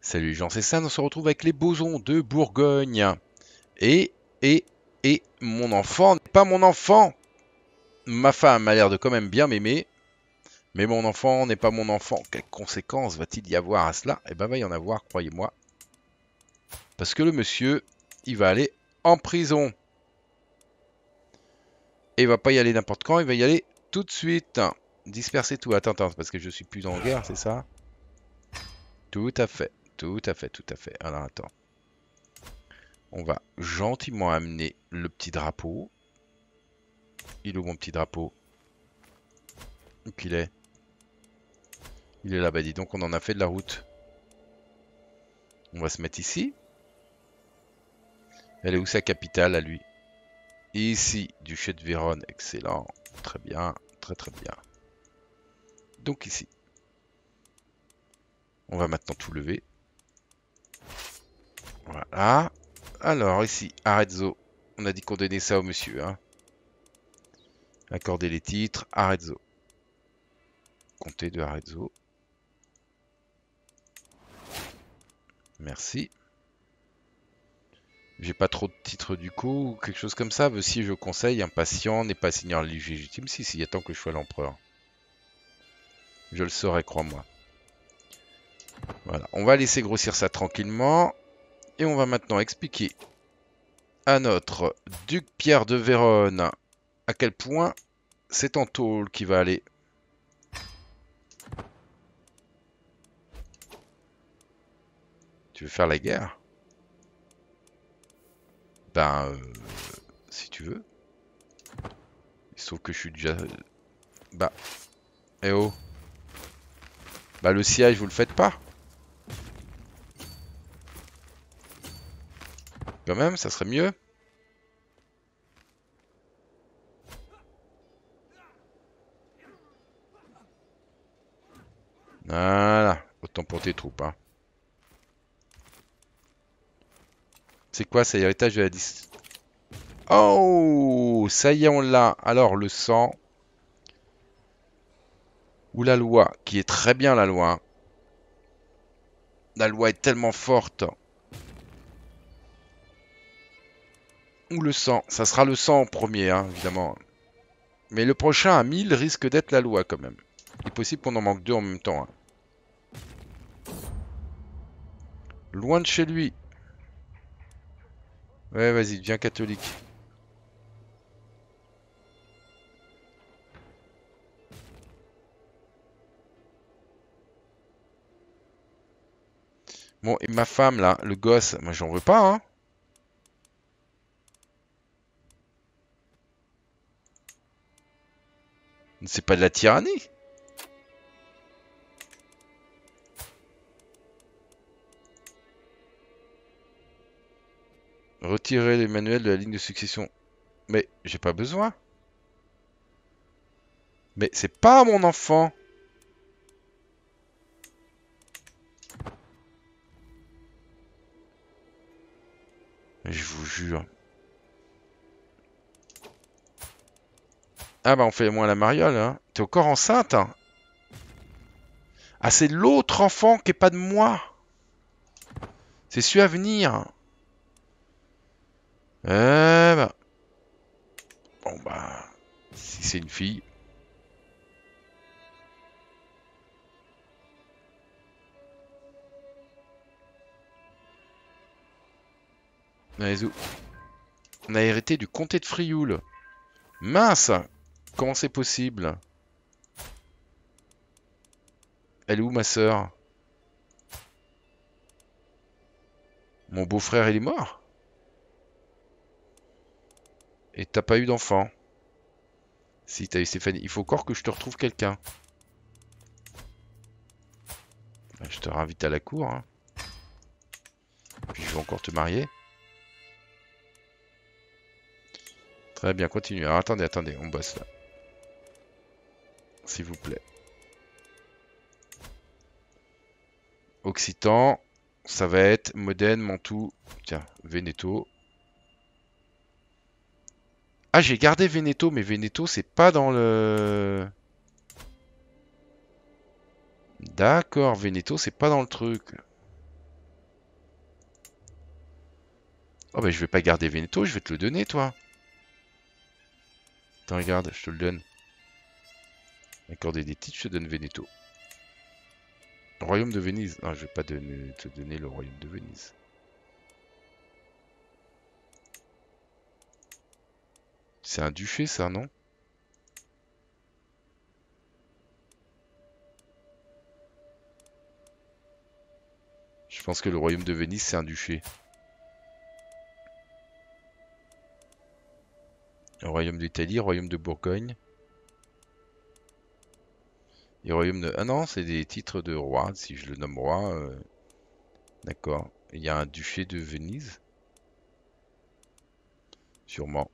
Salut les gens, c'est Sam, on se retrouve avec les bosons de Bourgogne. Et, et, et, mon enfant n'est pas mon enfant. Ma femme a l'air de quand même bien m'aimer, mais mon enfant n'est pas mon enfant. Quelles conséquences va-t-il y avoir à cela? Eh ben, va y en avoir, croyez-moi. Parce que le monsieur, il va aller en prison. Et il va pas y aller n'importe quand, il va y aller tout de suite. Disperser tout. Attends, parce que je suis plus en guerre, c'est ça? Tout à fait, tout à fait, tout à fait. Alors, attends. On va gentiment amener le petit drapeau. Il est où mon petit drapeau? Où qu'il est? Il est là-bas, dis donc, on en a fait de la route. On va se mettre ici. Elle est où sa capitale à lui? Ici, duché de Vérone. Excellent. Très bien, très très bien. Donc ici. On va maintenant tout lever. Voilà. Alors ici, Arezzo. On a dit qu'on donnait ça au monsieur. Hein. Accorder les titres. Arezzo. Comté de Arezzo. Merci. J'ai pas trop de titres du coup, ou quelque chose comme ça. Si je conseille, impatient, n'est pas seigneur légitime. Si, il attend que je sois l'empereur. Je le saurai, crois-moi. Voilà, on va laisser grossir ça tranquillement. Et on va maintenant expliquer à notre duc Pierre de Vérone à quel point c'est en tôle qui va aller. Tu veux faire la guerre? Ben, si tu veux. Il se trouve que je suis déjà... Bah, eh oh. Bah le siège, vous le faites pas? Quand même, ça serait mieux. Voilà, autant pour tes troupes, hein. C'est quoi, c'est l'héritage de la 10. Oh, ça y est, on l'a. Alors, le sang. Ou la loi, qui est très bien la loi. Hein. La loi est tellement forte. Ou le sang. Ça sera le sang en premier, hein, évidemment. Mais le prochain à 1000 risque d'être la loi quand même. Il est possible qu'on en manque deux en même temps. Hein. Loin de chez lui. Ouais, vas-y, deviens catholique. Bon, et ma femme, là, le gosse, moi j'en veux pas, hein. C'est pas de la tyrannie. Retirer les manuels de la ligne de succession. Mais j'ai pas besoin. Mais c'est pas mon enfant. Je vous jure. Ah bah on fait moins la mariole, hein. T'es encore enceinte, hein. Ah c'est l'autre enfant qui est pas de moi. C'est celui à venir. Eh bah. Bon bah. Si c'est une fille. Allez, on a hérité du comté de Frioul. Mince. Comment c'est possible? Elle est où ma sœur? Mon beau-frère il est mort? Et t'as pas eu d'enfant? Si, t'as eu Stéphanie. Il faut encore que je te retrouve quelqu'un. Je te réinvite à la cour. Hein. Puis je vais encore te marier. Très bien, continue. Alors attendez, on bosse là. S'il vous plaît. Occitan. Ça va être Modène, Mantoue. Tiens, Veneto. Ah, j'ai gardé Veneto, mais Veneto, c'est pas dans le... D'accord, Veneto, c'est pas dans le truc. Oh bah je vais pas garder Veneto, je vais te le donner toi. Attends, regarde, je te le donne. Accorder des titres, je te donne Veneto. Royaume de Venise. Non, je vais pas te donner le royaume de Venise. C'est un duché ça, non? Je pense que le royaume de Venise c'est un duché. Le royaume d'Italie, royaume de Bourgogne. Et royaume de... Ah non, c'est des titres de roi, si je le nomme roi. D'accord. Il y a un duché de Venise. Sûrement.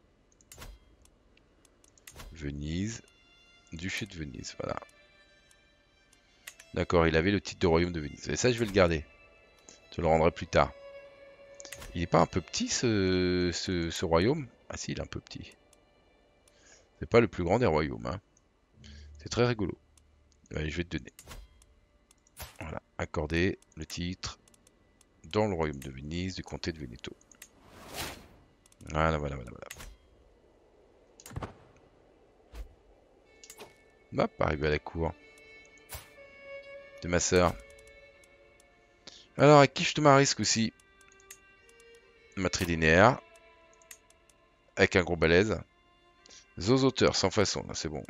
Venise. Duché de Venise, voilà. D'accord, il avait le titre de royaume de Venise. Et ça, je vais le garder. Je le rendrai plus tard. Il est pas un peu petit ce royaume? Ah si, il est un peu petit. C'est pas le plus grand des royaumes, hein. C'est très rigolo. Allez, je vais te donner. Voilà, accorder le titre dans le royaume de Venise du comté de Veneto. Voilà, voilà, voilà, voilà. Hop, arrivé à la cour de ma sœur. Alors, à qui je te marie ce coup-ci? Matrilinéaire. Avec un gros balèze. Zozoteur, sans façon, là c'est bon.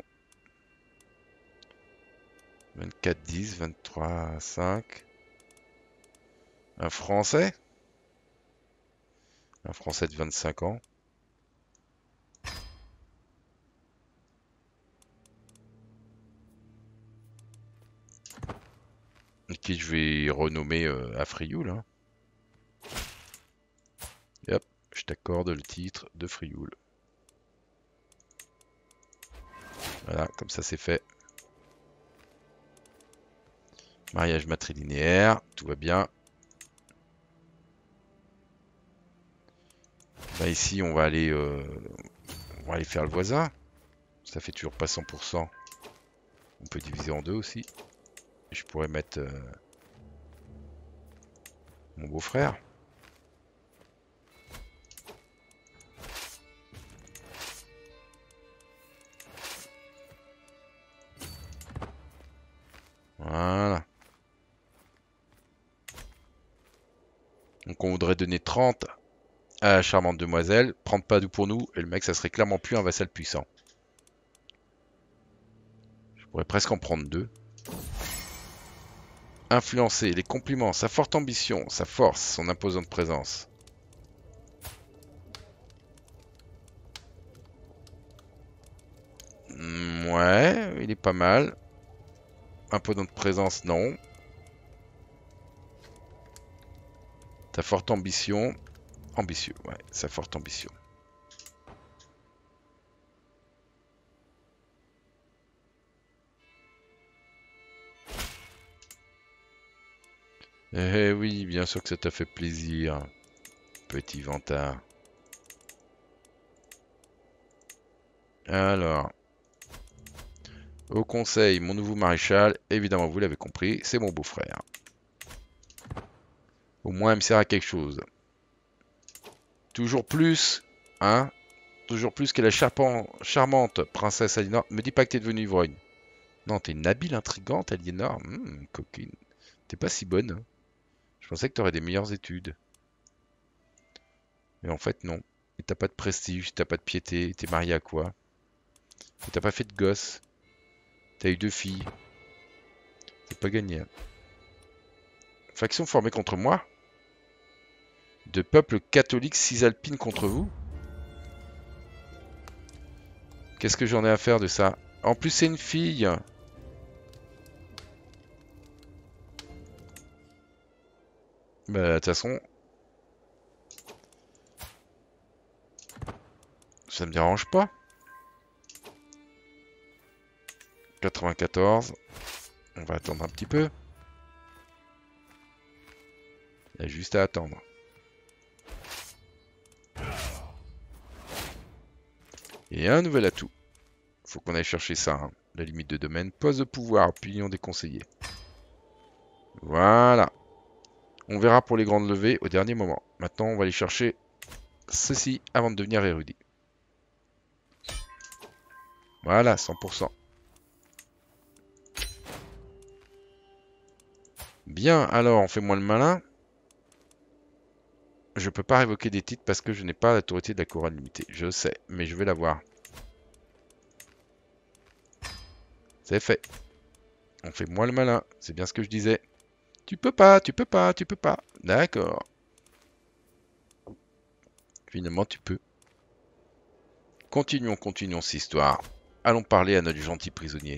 24, 10, 23, 5. Un Français? Un Français de 25 ans. Qui je vais renommer à Frioul. Hein. Et hop, je t'accorde le titre de Frioul. Voilà, comme ça c'est fait. Mariage matrilinéaire, tout va bien. Bah ici on va aller faire le voisin. Ça fait toujours pas 100%. On peut diviser en deux aussi. Je pourrais mettre mon beau-frère. Voilà. Donc on voudrait donner 30 à la charmante demoiselle. Prendre pas doux pour nous. Et le mec, ça serait clairement plus un vassal puissant. Je pourrais presque en prendre 2. Influencer, les compliments, sa forte ambition, sa force, son imposante présence. Ouais, il est pas mal. Imposante présence, non. Ta forte ambition. Ambitieux, ouais, sa forte ambition. Eh oui, bien sûr que ça t'a fait plaisir, petit vantard. Alors, au conseil, mon nouveau maréchal, évidemment vous l'avez compris, c'est mon beau-frère. Au moins il me sert à quelque chose. Toujours plus, hein? Toujours plus que la charmante princesse Aliénor. Me dis pas que t'es devenue ivrogne. Non, t'es une habile intrigante, Aliénor. Coquine. T'es pas si bonne. Hein. Je pensais que t'aurais des meilleures études. Mais en fait, non. Et t'as pas de prestige, t'as pas de piété. T'es marié à quoi? Et t'as pas fait de gosse. T'as eu 2 filles. C'est pas gagné. Hein. Faction formée contre moi? De peuples catholiques cisalpines contre vous? Qu'est-ce que j'en ai à faire de ça? En plus, c'est une fille. Bah, de toute façon, ça me dérange pas. 94. On va attendre un petit peu. Il y a juste à attendre. Et un nouvel atout. Faut qu'on aille chercher ça. Hein. La limite de domaine. Poste de pouvoir. Opinion des conseillers. Voilà. On verra pour les grandes levées au dernier moment. Maintenant, on va aller chercher ceci avant de devenir érudit. Voilà, 100%. Bien, alors on fait moins le malin. Je peux pas révoquer des titres parce que je n'ai pas l'autorité de la couronne limitée. Je sais, mais je vais l'avoir. C'est fait. On fait moins le malin. C'est bien ce que je disais. Tu peux pas, tu peux pas, tu peux pas. D'accord. Finalement, tu peux. Continuons cette histoire. Allons parler à notre gentil prisonnier.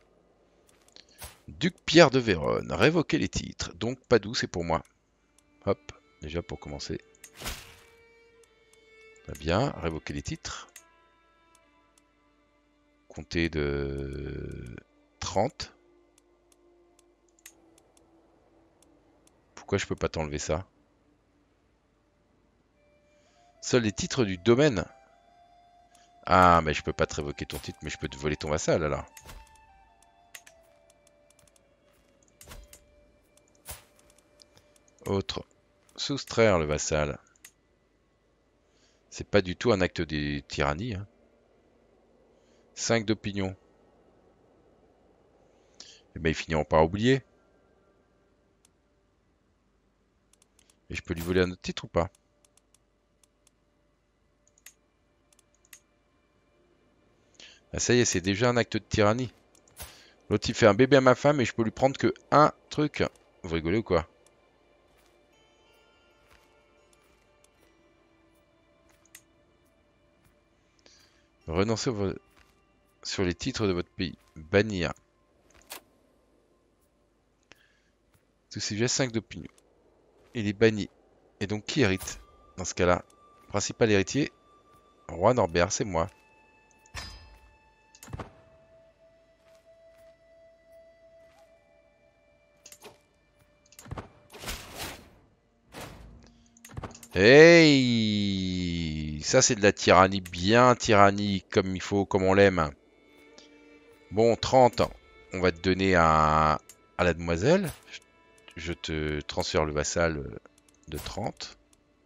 Duc Pierre de Vérone, révoquer les titres. Donc, Padoue, c'est pour moi. Hop, déjà pour commencer. Très bien, révoquer les titres. Compter de 30. Pourquoi je peux pas t'enlever ça? Seuls les titres du domaine. Ah, mais je peux pas te révoquer ton titre, mais je peux te voler ton vassal alors. Autre. Soustraire le vassal. C'est pas du tout un acte de tyrannie. Hein. 5 d'opinion. Eh ben, ils finiront par oublier. Et je peux lui voler un autre titre ou pas? Ah, ça y est, c'est déjà un acte de tyrannie. L'autre, il fait un bébé à ma femme et je peux lui prendre que un truc. Vous rigolez ou quoi? Renoncez sur les titres de votre pays. Bannir. Tous ces gestes 5 d'opinion. Il est banni. Et donc, qui hérite dans ce cas-là? Principal héritier, roi Norbert, c'est moi. Hey! Ça, c'est de la tyrannie, bien tyrannie, comme il faut, comme on l'aime. Bon, 30, on va te donner à la demoiselle. Je te transfère le vassal de 30.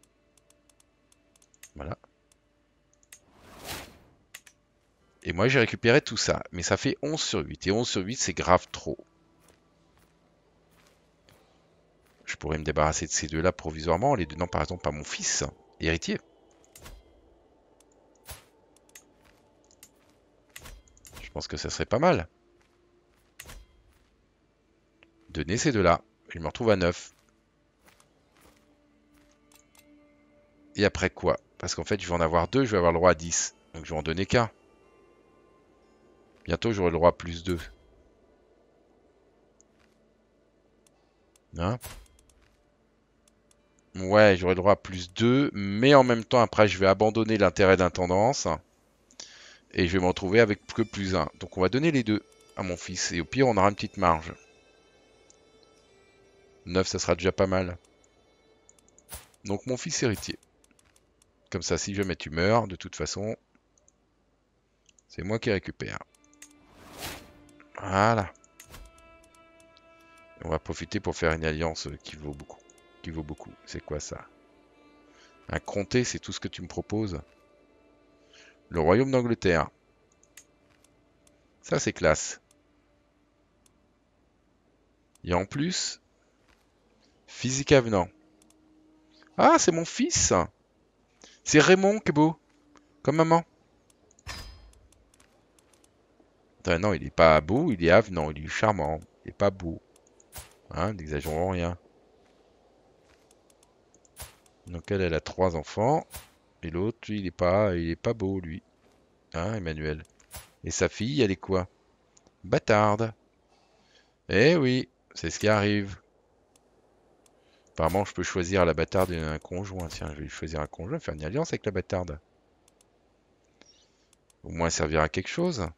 Voilà. Et moi, j'ai récupéré tout ça. Mais ça fait 11 sur 8. Et 11 sur 8, c'est grave trop. Je pourrais me débarrasser de ces deux-là provisoirement en les donnant par exemple à mon fils, héritier. Je pense que ça serait pas mal. Donner ces deux-là. Je me retrouve à 9. Et après quoi? Parce qu'en fait, je vais en avoir 2, je vais avoir le droit à 10. Donc je vais en donner qu'un. Bientôt, j'aurai le droit à plus 2. Hein? Ouais, j'aurai le droit à plus 2, mais en même temps, après, je vais abandonner l'intérêt d'intendance. Et je vais me retrouver avec que plus 1. Donc on va donner les deux à mon fils. Et au pire, on aura une petite marge. 9, ça sera déjà pas mal. Donc mon fils héritier. Comme ça, si jamais tu meurs, de toute façon, c'est moi qui récupère. Voilà. On va profiter pour faire une alliance qui vaut beaucoup. Qui vaut beaucoup. C'est quoi ça? Un comté, c'est tout ce que tu me proposes. Le royaume d'Angleterre. Ça, c'est classe. Et en plus, physique avenant. Ah, c'est mon fils. C'est Raymond qui est beau. Comme maman. Attends, non, il est pas beau, il est avenant, il est charmant. Il est pas beau. Hein, n'exagérons rien. Donc elle a 3 enfants. Et l'autre, lui, il est pas beau, lui. Hein, Emmanuel. Et sa fille, elle est quoi? Bâtarde. Eh oui, c'est ce qui arrive. Apparemment, je peux choisir à la bâtarde un conjoint. Tiens, je vais choisir un conjoint, faire une alliance avec la bâtarde. Au moins, elle servira à quelque chose.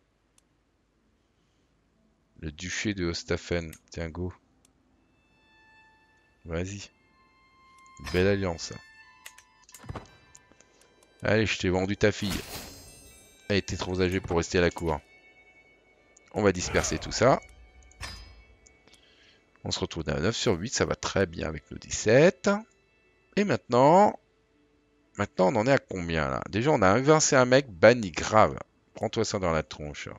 Le duché de Hostafen. Tiens, go. Vas-y. Belle alliance. Allez, je t'ai vendu ta fille. Elle était trop âgée pour rester à la cour. On va disperser tout ça. On se retrouve à 9 sur 8, ça va très bien avec nos 17. Et maintenant, Maintenant, on en est à combien là? Déjà, on a invincé un mec banni grave. Prends-toi ça dans la tronche.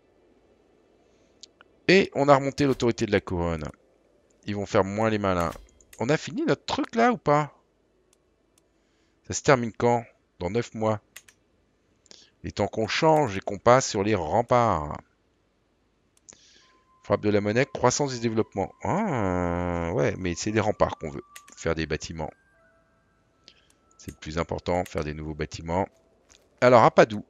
Et on a remonté l'autorité de la couronne. Ils vont faire moins les malins. On a fini notre truc là ou pas? Ça se termine quand? Dans 9 mois. Il est temps qu'on change et qu'on passe sur les remparts. Frappe de la monnaie, croissance du développement. Ah, ouais, mais c'est des remparts qu'on veut. Faire des bâtiments. C'est le plus important, faire des nouveaux bâtiments. Alors, à Padoue.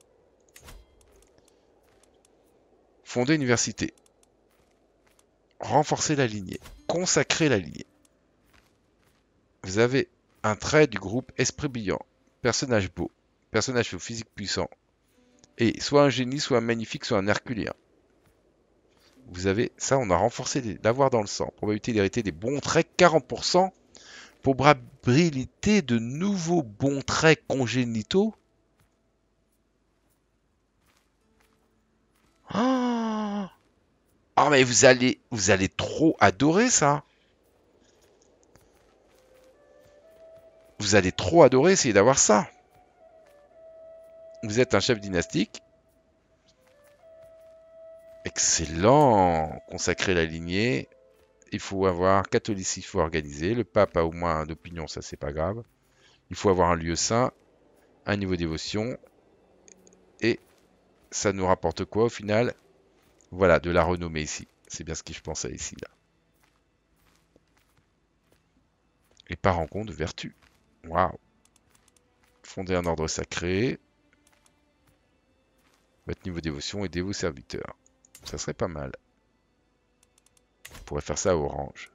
Fonder une université. Renforcer la lignée. Consacrer la lignée. Vous avez un trait du groupe Esprit brillant. Personnage beau. Personnage au physique puissant. Et soit un génie, soit un magnifique, soit un herculien. Vous avez ça, on a renforcé l'avoir dans le sang. Probabilité d'hériter des bons traits, 40%. Probabilité de nouveaux bons traits congénitaux. Ah, oh, mais vous allez trop adorer ça. Vous allez trop adorer essayer d'avoir ça. Vous êtes un chef dynastique. Excellent. Consacrer la lignée. Il faut avoir catholicisme, il faut organiser. Le pape a au moins d'opinion, ça c'est pas grave. Il faut avoir un lieu saint, un niveau de dévotion. Et ça nous rapporte quoi au final? Voilà, de la renommée ici. C'est bien ce que je pensais ici, là. Et par rencontre de vertu. Waouh. Fonder un ordre sacré. Votre niveau de dévotion, aidez vos serviteurs. Ça serait pas mal. On pourrait faire ça à Orange.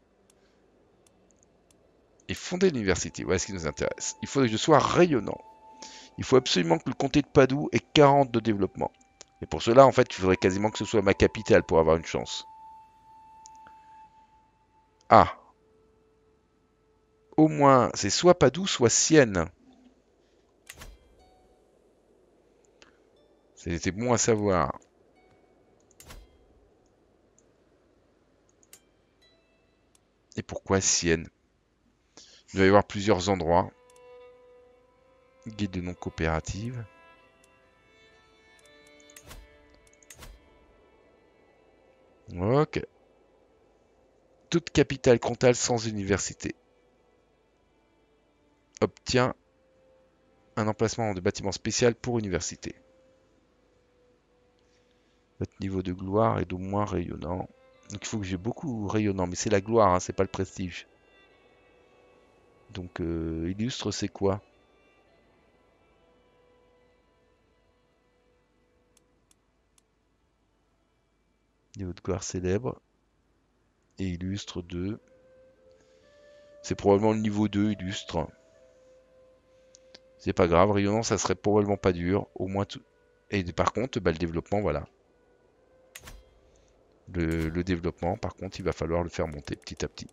Et fonder l'université, voilà ce qui nous intéresse. Il faut que je sois rayonnant. Il faut absolument que le comté de Padoue ait 40 de développement. Et pour cela, en fait, il faudrait quasiment que ce soit ma capitale pour avoir une chance. Ah. Au moins, c'est soit Padoue, soit Sienne. C'était bon à savoir. Et pourquoi Sienne? Il doit y avoir plusieurs endroits. Guide de non coopérative. Ok. Toute capitale comtale sans université obtient un emplacement de bâtiment spécial pour université. Votre niveau de gloire est d'au moins rayonnant. Donc il faut que j'ai beaucoup rayonnant, mais c'est la gloire, hein, c'est pas le prestige. Donc illustre, c'est quoi? Niveau de gloire célèbre. Et illustre 2. C'est probablement le niveau 2, illustre. C'est pas grave, rayonnant, ça serait probablement pas dur. Au moins tout. Et par contre, bah, le développement, voilà. Le développement, par contre, il va falloir le faire monter petit à petit.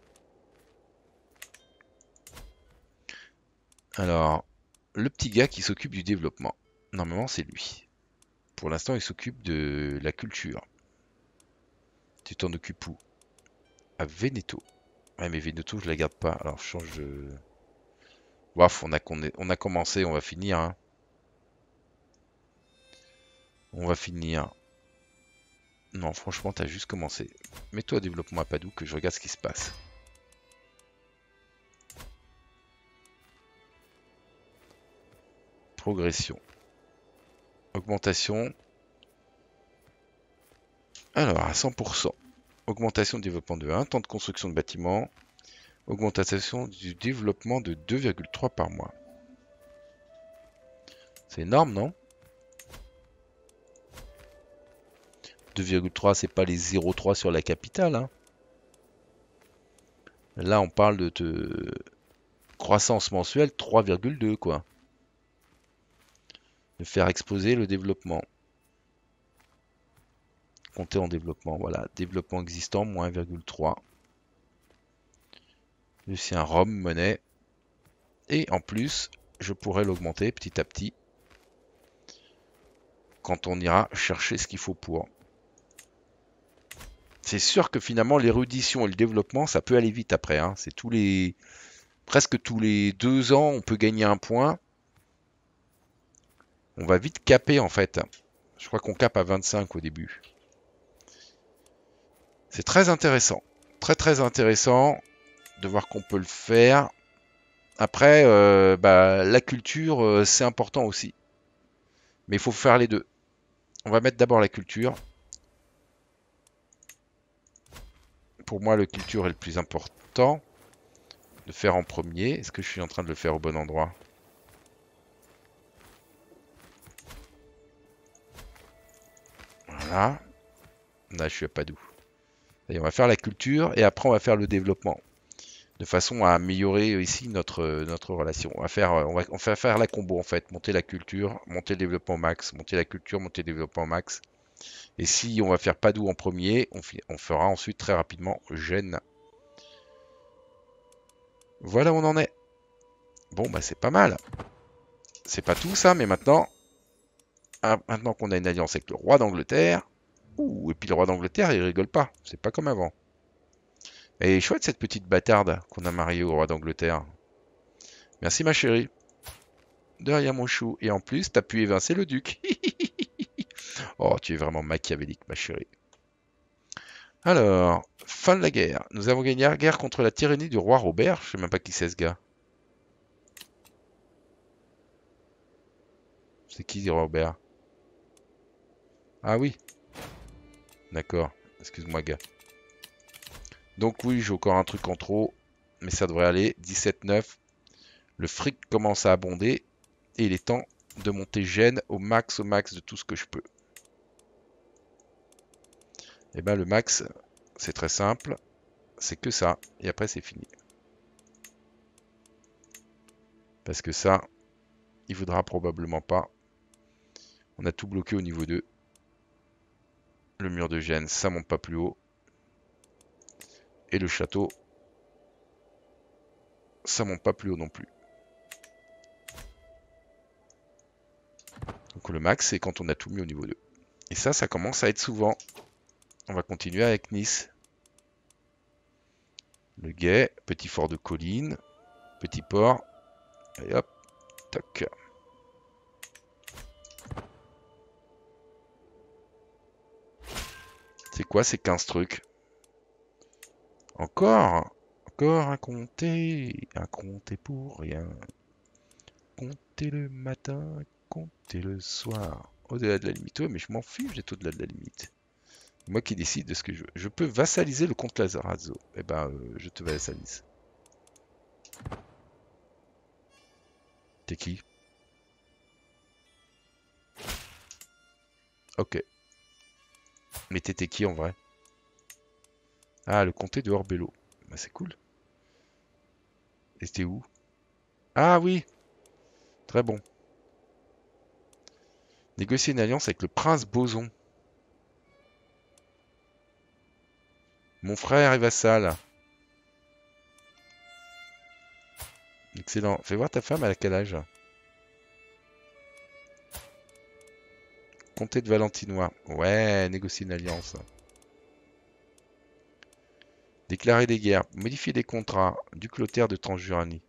Alors, le petit gars qui s'occupe du développement. Normalement, c'est lui. Pour l'instant, il s'occupe de la culture. Tu t'en occupes où? À Veneto. Ouais, mais Veneto, je la garde pas. Alors, je change de... Waf, on a commencé, on va finir. Hein. On va finir. Non, franchement, t'as juste commencé. Mets-toi développement à Padoue, que je regarde ce qui se passe. Progression. Augmentation. Alors, à 100%. Augmentation de développement de 1. Temps de construction de bâtiments. Augmentation du développement de 2,3 par mois. C'est énorme, non? 2,3, c'est pas les 0,3 sur la capitale. Hein. Là, on parle de croissance mensuelle 3,2, quoi. De faire exploser le développement. Compter en développement, voilà. Développement existant, moins 1,3. C'est un ROM monnaie. Et en plus, je pourrais l'augmenter petit à petit. Quand on ira chercher ce qu'il faut pour. C'est sûr que finalement, l'érudition et le développement, ça peut aller vite après. Hein. C'est presque tous les 2 ans, on peut gagner un point. On va vite caper en fait. Je crois qu'on cape à 25 au début. C'est très intéressant. Très très intéressant de voir qu'on peut le faire. Après, bah, la culture, c'est important aussi. Mais il faut faire les deux. On va mettre d'abord la culture. Pour moi, la culture est le plus important de faire en premier. Est-ce que je suis en train de le faire au bon endroit? Voilà. Là, je suis à Padoue. Et on va faire la culture et après on va faire le développement. De façon à améliorer ici notre relation. On va faire la combo en fait. Monter la culture, monter le développement max. Monter la culture, monter le développement max. Et si on va faire Padoue en premier, on fera ensuite très rapidement Gênes. Voilà où on en est. Bon bah c'est pas mal. C'est pas tout ça, mais maintenant, maintenant qu'on a une alliance avec le roi d'Angleterre, et puis le roi d'Angleterre il rigole pas. C'est pas comme avant. Elle est chouette cette petite bâtarde qu'on a mariée au roi d'Angleterre. Merci ma chérie. De rien mon chou. Et en plus, t'as pu évincer le duc. Oh, tu es vraiment machiavélique ma chérie. Alors, fin de la guerre. Nous avons gagné la guerre contre la tyrannie du roi Robert. Je sais même pas qui c'est ce gars. C'est qui Robert? Ah oui. D'accord. Excuse-moi gars. Donc oui, j'ai encore un truc en trop. Mais ça devrait aller. 17,9. Le fric commence à abonder. Et il est temps de monter Gênes au max de tout ce que je peux. Et ben le max, c'est très simple. C'est que ça. Et après c'est fini. Parce que ça, il voudra probablement pas. On a tout bloqué au niveau 2. Le mur de Gênes, ça monte pas plus haut. Et le château, ça monte pas plus haut non plus. Donc le max, c'est quand on a tout mis au niveau 2. Et ça commence à être souvent. On va continuer avec Nice. Le Guet, petit fort de colline, petit port. Et hop, toc. C'est quoi ces 15 trucs? Encore un compter pour rien. Compter le matin, compter le soir. Au-delà de la limite. Ouais, mais je m'en fiche d'être au-delà de la limite. Moi qui décide de ce que je veux. Je peux vassaliser le comte Lazarazzo. Eh ben, je te vassalise. T'es qui? Ok. Mais t'étais qui en vrai? Ah, le comté de Orbello. Bah, c'est cool. Et c'était où? Ah oui, très bon. Négocier une alliance avec le prince Boson. Mon frère est vassal. Excellent. Fais voir ta femme, elle a quel âge? Comté de Valentinois. Ouais, négocier une alliance. Déclarer des guerres. Modifier des contrats. Duc Clotaire de Transjuranie.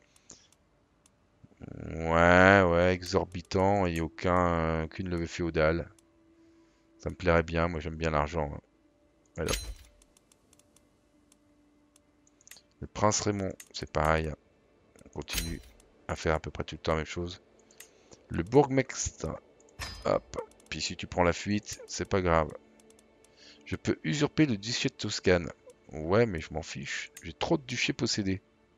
Ouais, exorbitant et aucune levée féodale. Ça me plairait bien, moi j'aime bien l'argent. Voilà. Le prince Raymond, c'est pareil. On continue à faire à peu près tout le temps la même chose. Le bourgmestre. Hop. Puis si tu prends la fuite, c'est pas grave. Je peux usurper le duché de Toscane. Ouais, mais je m'en fiche. J'ai trop de duchés possédés.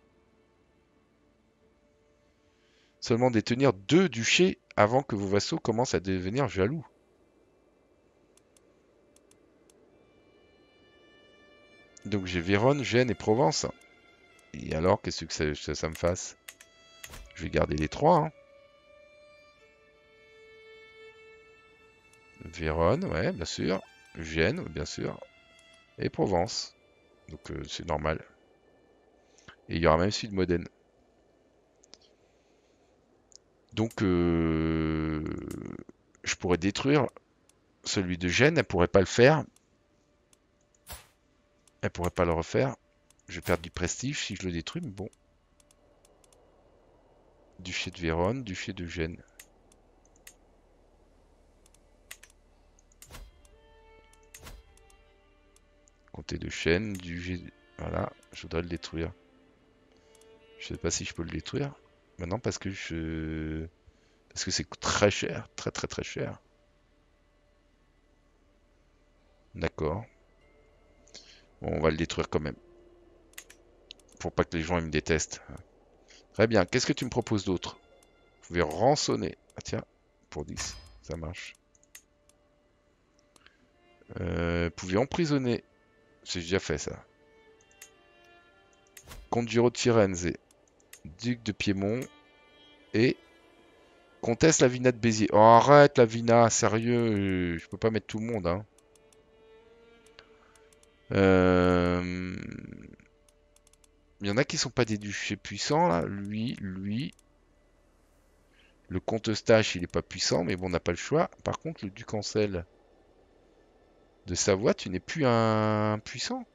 Seulement détenir 2 duchés avant que vos vassaux commencent à devenir jaloux. Donc j'ai Vérone, Gênes et Provence. Et alors, qu'est-ce que ça me fasse? Je vais garder les 3. Hein. Vérone, ouais, bien sûr. Gênes, bien sûr. Et Provence. Donc c'est normal. Et il y aura même celui de Modène. Donc je pourrais détruire celui de Gênes, elle pourrait pas le faire. Elle pourrait pas le refaire. Je vais perdre du prestige si je le détruis, mais bon. Duché de Vérone, duché de Gênes. Comté de Chêne, du G... Voilà, je voudrais le détruire. Je sais pas si je peux le détruire. Maintenant parce que je... Parce que c'est très cher. Très très très cher. D'accord. Bon, on va le détruire quand même. Pour pas que les gens ils me détestent. Très bien. Qu'est-ce que tu me proposes d'autre? Vous pouvez rançonner. Ah tiens, pour 10. Ça marche. Vous pouvez emprisonner. J'ai déjà fait ça. Comte Giro de Firenze. Duc de Piémont. Et Comtesse Lavina de Béziers. Oh, arrête, Lavina, sérieux, je peux pas mettre tout le monde, hein. Euh, Il y en a qui sont pas des duchés puissants, là. Lui. Le comte Eustache, il est pas puissant, mais bon, on n'a pas le choix. Par contre, le duc Ancel de Savoie, tu n'es plus un puissant.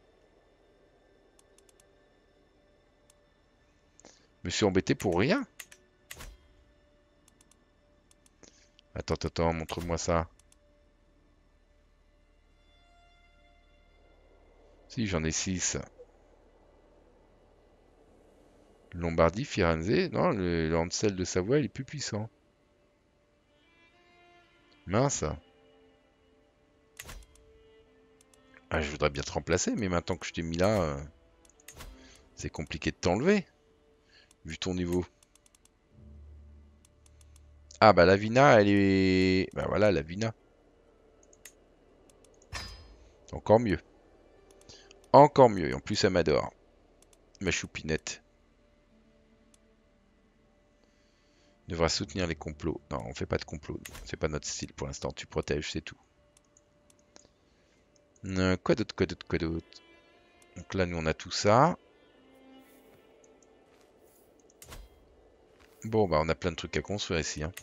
Je me suis embêté pour rien. Attends, montre-moi ça. Si, j'en ai 6. Lombardie, Firenze. Non, le Ancel de Savoie, il est plus puissant. Mince. Ah, je voudrais bien te remplacer, mais maintenant que je t'ai mis là, c'est compliqué de t'enlever, vu ton niveau. Ah bah Lavina, elle est... Bah voilà, Lavina. Encore mieux. Encore mieux, et en plus elle m'adore. Ma choupinette. Devra soutenir les complots. Non, on fait pas de complot. C'est pas notre style pour l'instant. Tu protèges, c'est tout. Quoi d'autre? Donc là, nous, on a tout ça. Bon, bah, on a plein de trucs à construire ici, hein.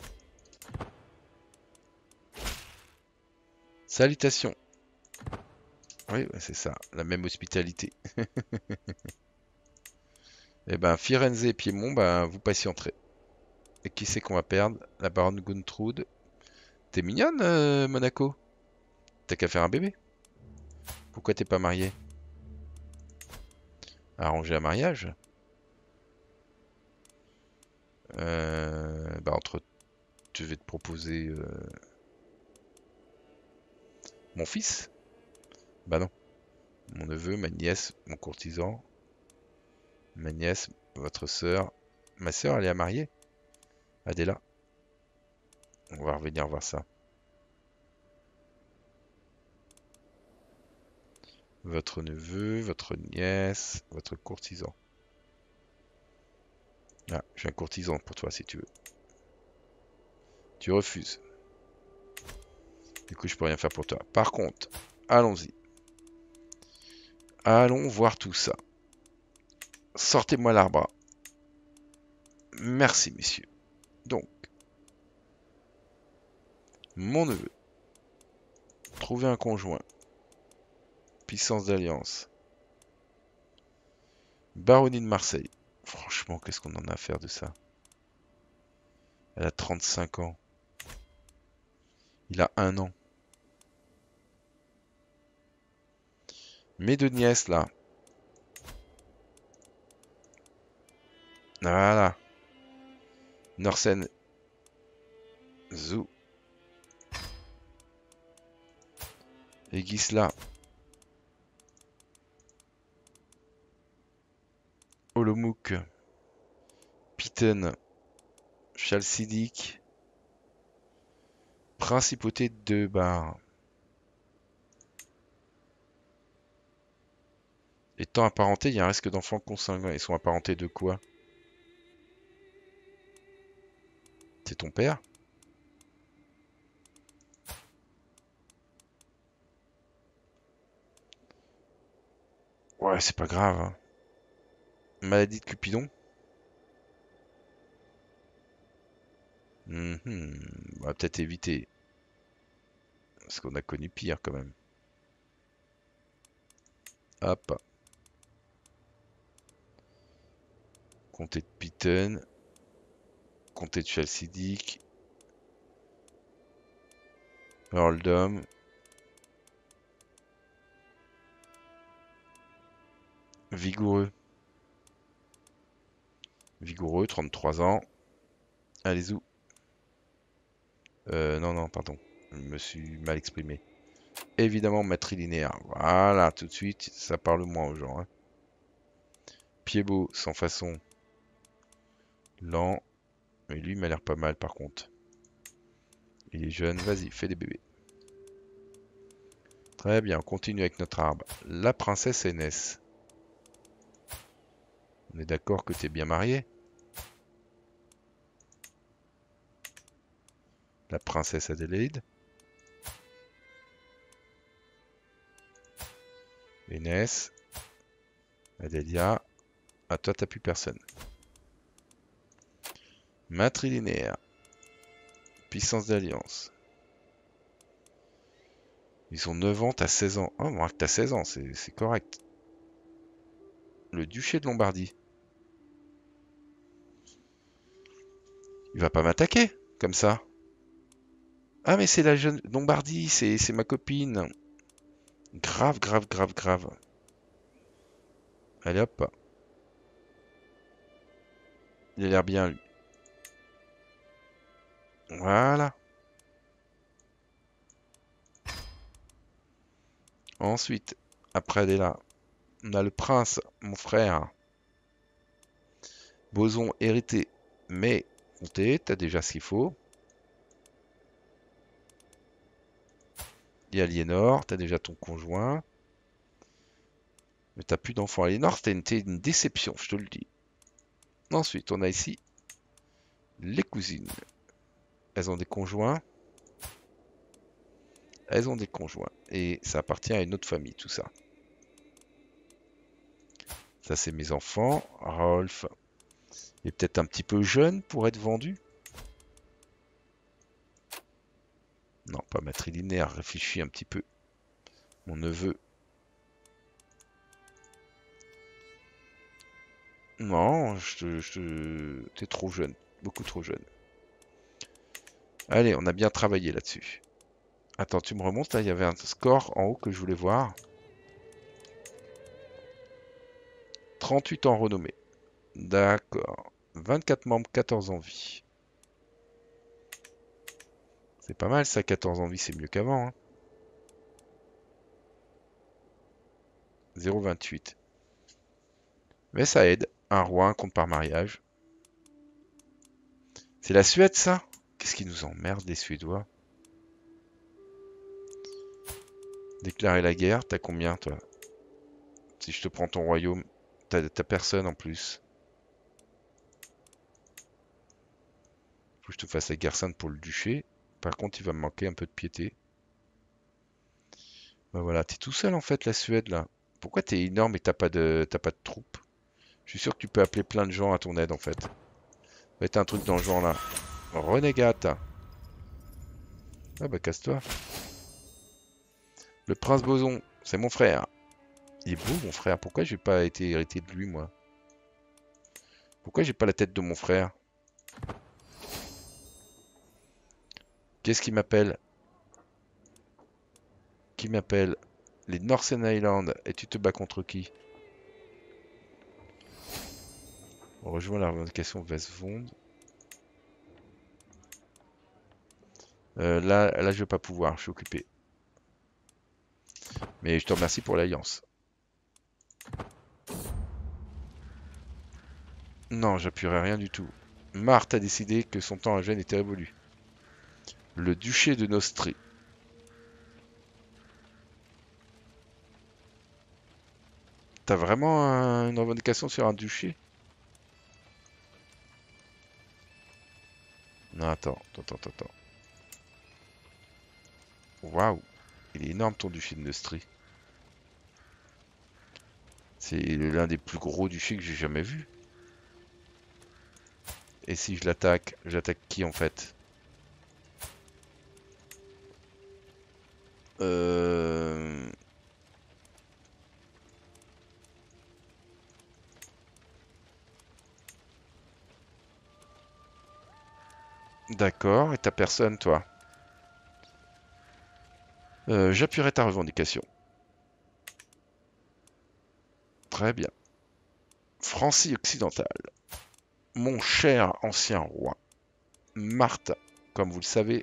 Salutations. Oui, ouais, c'est ça. La même hospitalité. Eh ben, Firenze et Piémont, bah, vous patienterez. Et qui c'est qu'on va perdre? La baronne Guntrude. T'es mignonne, Monaco. T'as qu'à faire un bébé. Pourquoi t'es pas marié? Arranger un mariage? Bah, je vais te proposer mon fils. Bah non. Mon neveu, ma nièce, mon courtisan. Ma nièce, votre sœur. Ma sœur, elle est à marier. Adela. On va revenir voir ça. Votre neveu, votre nièce, votre courtisan. Ah, j'ai un courtisan pour toi si tu veux. Tu refuses. Du coup, je peux rien faire pour toi. Par contre, allons-y. Allons voir tout ça. Sortez-moi l'arbre. Merci, messieurs. Donc, mon neveu. Trouver un conjoint. Puissance d'alliance. Baronnie de Marseille. Franchement, qu'est-ce qu'on en a à faire de ça? Elle a 35 ans. Il a 1 an. Mes deux nièces, là. Voilà. Norsen. Zou. Et Gisla. Olomouc. Pitten. Chalcidique. Principauté de Bar. Étant apparentés, il y a un risque d'enfants consanguins. Ils sont apparentés de quoi? C'est ton père? Ouais, c'est pas grave, hein. Maladie de Cupidon? On va peut-être éviter. Parce qu'on a connu pire quand même. Hop. Comté de Pitten. Comté de Chalcidique. Earldom. Vigoureux. Vigoureux, 33 ans. Allez où? Non, non, pardon. Je me suis mal exprimé. Évidemment, matrilinéaire. Voilà, tout de suite, ça parle moins aux gens. Hein. Pied beau, sans façon. Lent. Mais lui, il m'a l'air pas mal par contre. Il est jeune, vas-y, fais des bébés. Très bien, on continue avec notre arbre. La princesse Aînesse. On est d'accord que t'es bien marié? La princesse Adélaïde. Aînesse. Adélia. À toi, t'as plus personne. Matrilinéaire. Puissance d'alliance. Ils ont 9 ans, t'as 16 ans. Oh, moi, t'as 16 ans, c'est correct. Le duché de Lombardie. Il va pas m'attaquer, comme ça. Ah, mais c'est la jeune Lombardie, c'est ma copine. Grave, grave, grave, grave. Allez hop. Il a l'air bien, lui. Voilà. Ensuite, après Adéla, on a le prince, mon frère. Boson hérité, mais compté, t'as déjà ce qu'il faut. Il y a Aliénor, t'as déjà ton conjoint. Mais t'as plus d'enfants. Aliénor, t'es une déception, je te le dis. Ensuite, on a ici les cousines. Elles ont des conjoints. Elles ont des conjoints. Et ça appartient à une autre famille, tout ça. Ça, c'est mes enfants. Rolf est peut-être un petit peu jeune pour être vendu. Non, pas matrilinéaire. Réfléchis un petit peu. Mon neveu. Non, t'es trop jeune. Beaucoup trop jeune. Allez, on a bien travaillé là-dessus. Attends, tu me remontes là, il y avait un score en haut que je voulais voir. 38 ans renommé. D'accord. 24 membres, 14 en vie. C'est pas mal ça, 14 en vie, c'est mieux qu'avant. Hein. 0,28. Mais ça aide. Un roi, un compte par mariage. C'est la Suède ça? Qu'est-ce qui nous emmerde les Suédois? Déclarer la guerre, t'as combien toi? Si je te prends ton royaume, t'as personne en plus. Faut que je te fasse la guerre sainte pour le duché. Par contre, il va me manquer un peu de piété. Ben voilà, t'es tout seul en fait, la Suède là. Pourquoi t'es énorme et t'as pas de troupes? Je suis sûr que tu peux appeler plein de gens à ton aide en fait. Va être un truc dans le genre là. Renégate. Ah bah casse-toi. Le prince Boson, c'est mon frère. Il est beau mon frère. Pourquoi j'ai pas été hérité de lui moi? Pourquoi j'ai pas la tête de mon frère? Qu'est-ce qui m'appelle? Qui m'appelle? Les Northern Islands. Et tu te bats contre qui? On rejoint la revendication Westvond. Là, je vais pas pouvoir, je suis occupé. Mais je te remercie pour l'alliance. Non, j'appuierai rien du tout. Marthe a décidé que son temps à Gênes était révolu. Le duché de Nostri. T'as vraiment une revendication sur un duché? Non, attends. Waouh, il est énorme ton duché de Nostri. C'est l'un des plus gros duchés que j'ai jamais vu. Et si je l'attaque, j'attaque qui en fait? Euh... D'accord, et t'as personne toi? J'appuierai ta revendication. Très bien. Francie occidentale. Mon cher ancien roi. Marthe, comme vous le savez,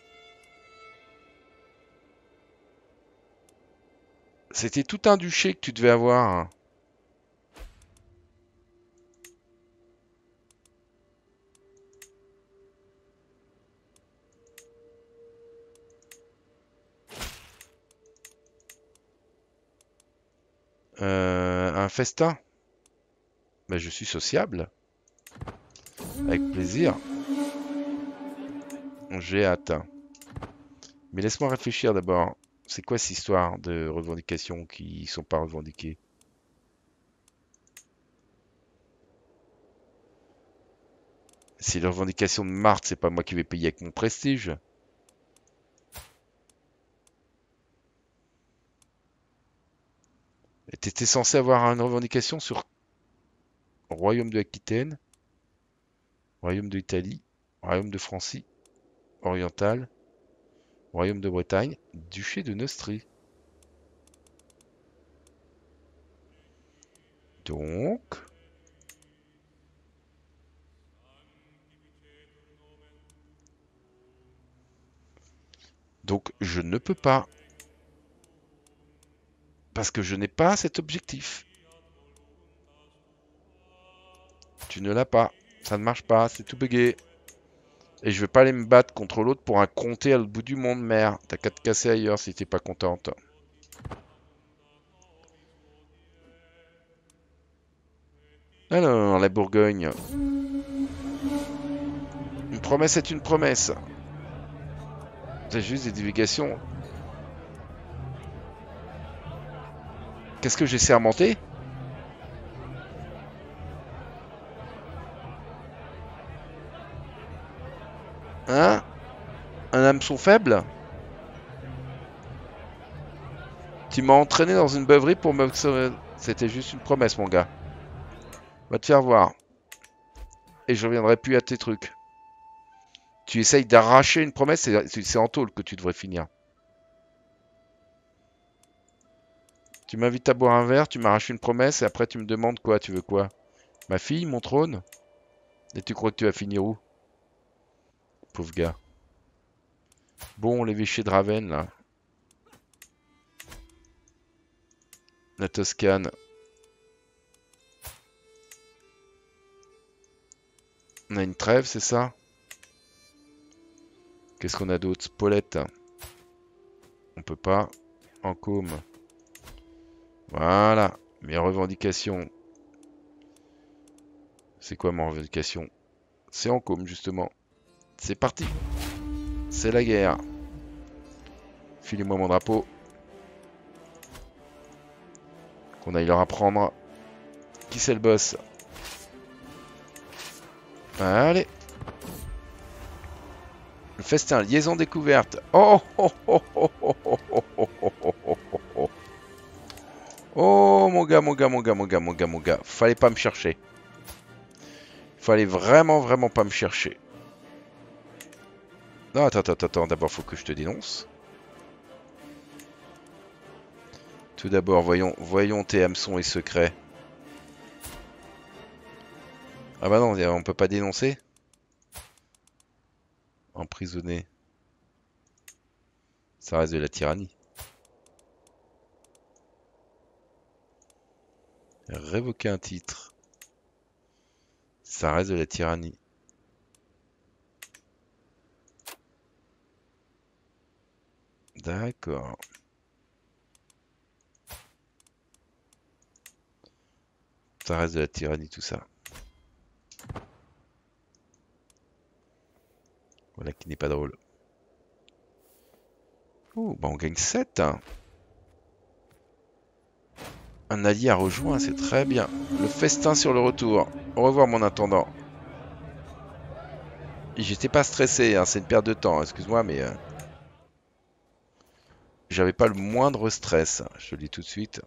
c'était tout un duché que tu devais avoir, hein. Un festin? Ben, je suis sociable. Avec plaisir. J'ai hâte. Mais laisse-moi réfléchir d'abord. C'est quoi cette histoire de revendications qui sont pas revendiquées? Si les revendications de Marthe, c'est pas moi qui vais payer avec mon prestige. T'étais censé avoir une revendication sur Royaume de Aquitaine, Royaume d'Italie, Royaume de Francie, Oriental, Royaume de Bretagne, Duché de Neustrie. Donc, je ne peux pas, parce que je n'ai pas cet objectif. Tu ne l'as pas, ça ne marche pas, c'est tout bugué. Et je vais pas aller me battre contre l'autre pour un comté à l'autre bout du monde, mère. T'as qu'à te casser ailleurs si t'es pas contente. Alors, la Bourgogne. Une promesse est une promesse. C'est juste des divulgations. Qu'est-ce que j'ai sermenté? Hein? Un hameçon faible? Tu m'as entraîné dans une beuverie pour me... C'était juste une promesse, mon gars. Va te faire voir. Et je reviendrai plus à tes trucs. Tu essayes d'arracher une promesse, c'est en tôle que tu devrais finir. Tu m'invites à boire un verre, tu m'arraches une promesse, et après tu me demandes quoi, tu veux quoi? Ma fille, mon trône? Et tu crois que tu vas finir où? Pauvre gars. Bon, l'évêché de Ravenne, là. La Toscane. On a une trêve, c'est ça? Qu'est-ce qu'on a d'autre? Spolette. On peut pas. Encôme. Voilà. Mes revendications. C'est quoi ma revendication? C'est Encôme, justement. C'est parti. C'est la guerre. Filez-moi mon drapeau. Qu'on aille leur apprendre. Qui c'est le boss? Allez. Le festin, liaison découverte. Oh, oh, oh, oh, oh, oh, oh, oh, oh, oh, oh, oh, oh. Oh, mon gars, mon gars, mon gars, mon gars, mon gars, mon gars. Fallait pas me chercher. Fallait vraiment, vraiment pas me chercher. Non, attends, attends, attends. D'abord, faut que je te dénonce. Tout d'abord, voyons tes hameçons et secrets. Ah bah non, on peut pas dénoncer. Emprisonné. Ça reste de la tyrannie. Révoquer un titre. Ça reste de la tyrannie. D'accord. Ça reste de la tyrannie tout ça. Voilà qui n'est pas drôle. Oh, bah on gagne 7. Un allié a rejoint, c'est très bien. Le festin sur le retour. Au revoir mon intendant. J'étais pas stressé, hein, c'est une perte de temps, excuse-moi, mais j'avais pas le moindre stress, je te le dis tout de suite.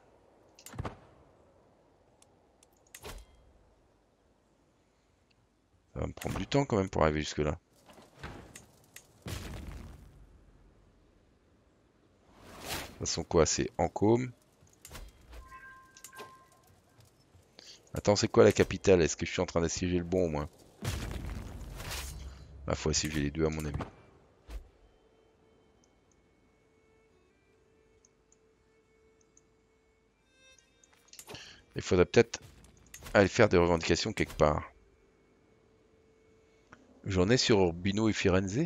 Ça va me prendre du temps quand même pour arriver jusque-là. De toute façon, quoi, c'est Encôme. Attends, c'est quoi la capitale? Est-ce que je suis en train d'assiéger le bon au moins? Ah, faut assiéger les deux à mon avis. Il faudrait peut-être aller faire des revendications quelque part. J'en ai sur Urbino et Firenze.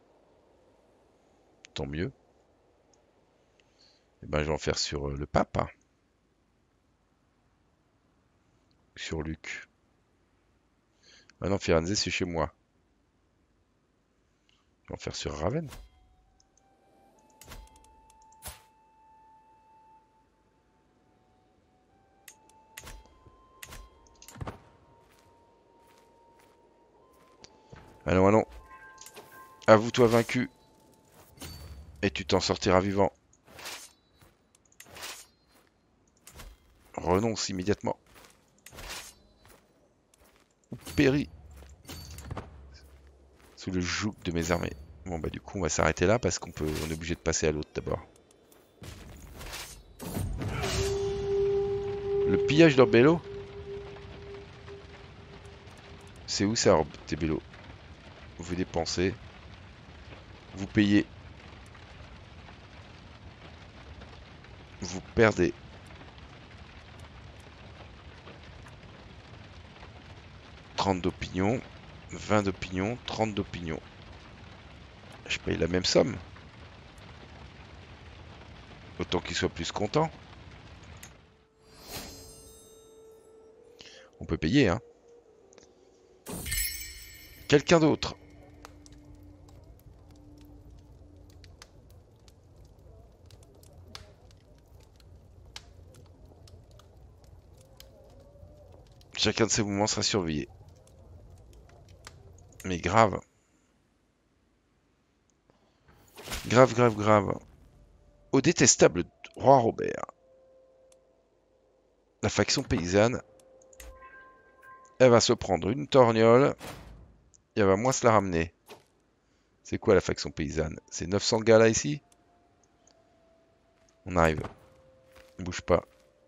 Tant mieux. Et ben, je vais en faire sur le pape. Hein. Sur Luc. Ah non, Firenze, c'est chez moi. Je vais en faire sur Ravenne. Allons, allons. Avoue-toi vaincu. Et tu t'en sortiras vivant. Renonce immédiatement. Ou péris sous le joug de mes armées. Bon bah du coup on va s'arrêter là parce on est obligé de passer à l'autre d'abord. Le pillage d'Orbello? C'est où ça, Orbello? Vous dépensez. Vous payez. Vous perdez. « 30 d'opinion. 20 d'opinion. 30 d'opinion. Je paye la même somme. Autant qu'il soit plus content. On peut payer, hein. Quelqu'un d'autre. Chacun de ces mouvements sera surveillé. Mais grave. Grave, grave, grave. Au détestable roi Robert. La faction paysanne. Elle va se prendre une torgnole. Et elle va moins se la ramener. C'est quoi la faction paysanne? C'est 900 gars là ici? On arrive. Bouge pas.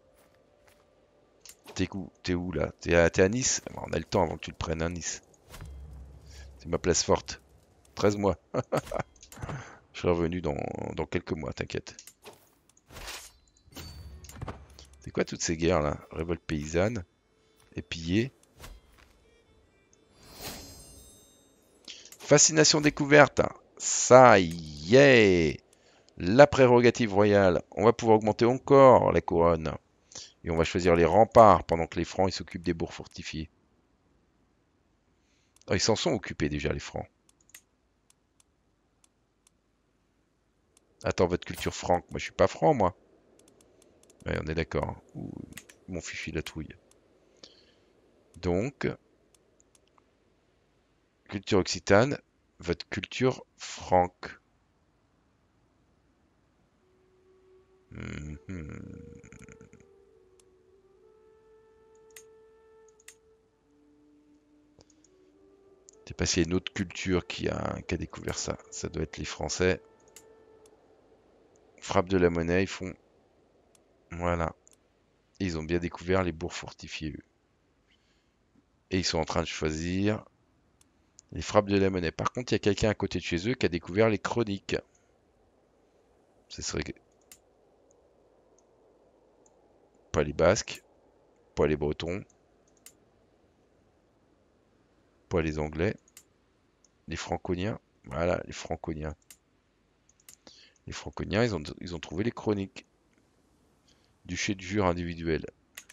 T'es où là? T'es à Nice? On a le temps avant que tu le prennes à Nice. C'est ma place forte. 13 mois. Je serai revenu dans quelques mois, t'inquiète. C'est quoi toutes ces guerres là? Révolte paysanne. Et pillée. Fascination découverte. Ça y est. La prérogative royale. On va pouvoir augmenter encore la couronne. Et on va choisir les remparts pendant que les Francs ils s'occupent des bourgs fortifiés. Oh, ils s'en sont occupés déjà les Francs. Attends, votre culture franque. Moi je suis pas franc moi. Ouais, on est d'accord. Ouh, mon fichu la trouille. Donc, culture occitane, votre culture franque. C'est parce qu'il y a une autre culture qui a découvert ça. Ça doit être les Français. Frappe de la monnaie, ils font. Voilà. Et ils ont bien découvert les bourgs fortifiés, eux. Et ils sont en train de choisir les frappes de la monnaie. Par contre, il y a quelqu'un à côté de chez eux qui a découvert les chroniques. Ce serait pas les Basques, pas les Bretons, pas les Anglais, les Franconiens. Voilà, les Franconiens. Les Franconiens, ils ont trouvé les chroniques. Duché de jure individuel.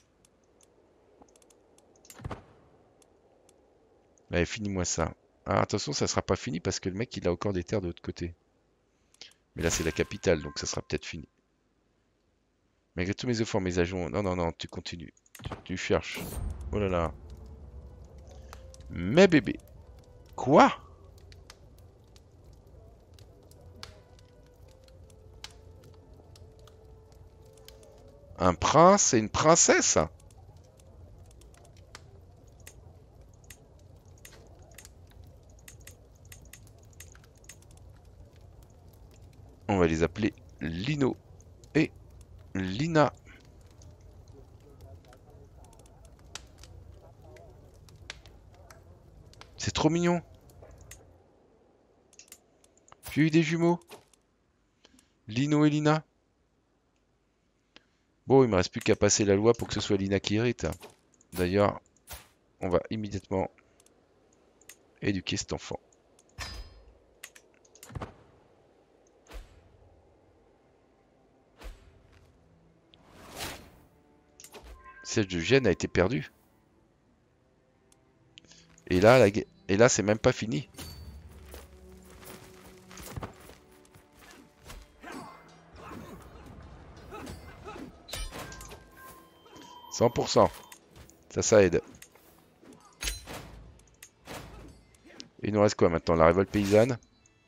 Allez, finis-moi ça. Ah, attention, ça sera pas fini parce que le mec, il a encore des terres de l'autre côté. Mais là, c'est la capitale, donc ça sera peut-être fini. Malgré tous mes efforts, mes agents... Non, non, non, tu continues. Tu cherches. Oh là là. Mais bébé. Quoi? Un prince et une princesse? On va les appeler Lino et Lina. C'est trop mignon. J'ai eu des jumeaux. Lino et Lina. Bon, il me reste plus qu'à passer la loi pour que ce soit Lina qui hérite. D'ailleurs, on va immédiatement éduquer cet enfant. Siège de Gênes a été perdu. Et là, c'est même pas fini. « 100%. Ça aide. Et il nous reste quoi maintenant? La révolte paysanne.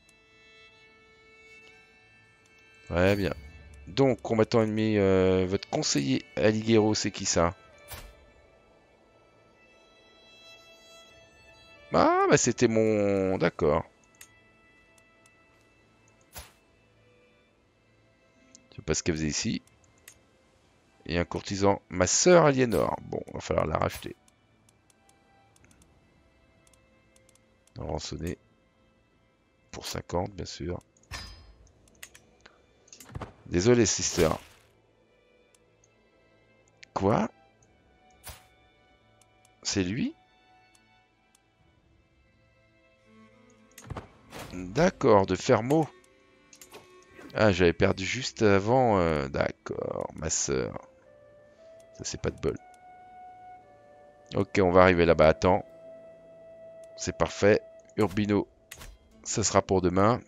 Ouais, bien. Donc, combattant ennemi, votre conseiller Alighiero, c'est qui ça? Ah, bah c'était mon... D'accord. Je sais pas ce qu'elle faisait ici. Et un courtisan. Ma sœur Aliénor. Bon, va falloir la racheter. Rançonner. Pour 50, bien sûr. Désolé, sister. Quoi? C'est lui? D'accord, de Fermo. Ah, j'avais perdu juste avant. D'accord, ma sœur. Ça, c'est pas de bol. Ok, on va arriver là-bas. Attends. C'est parfait. Urbino, ça sera pour demain.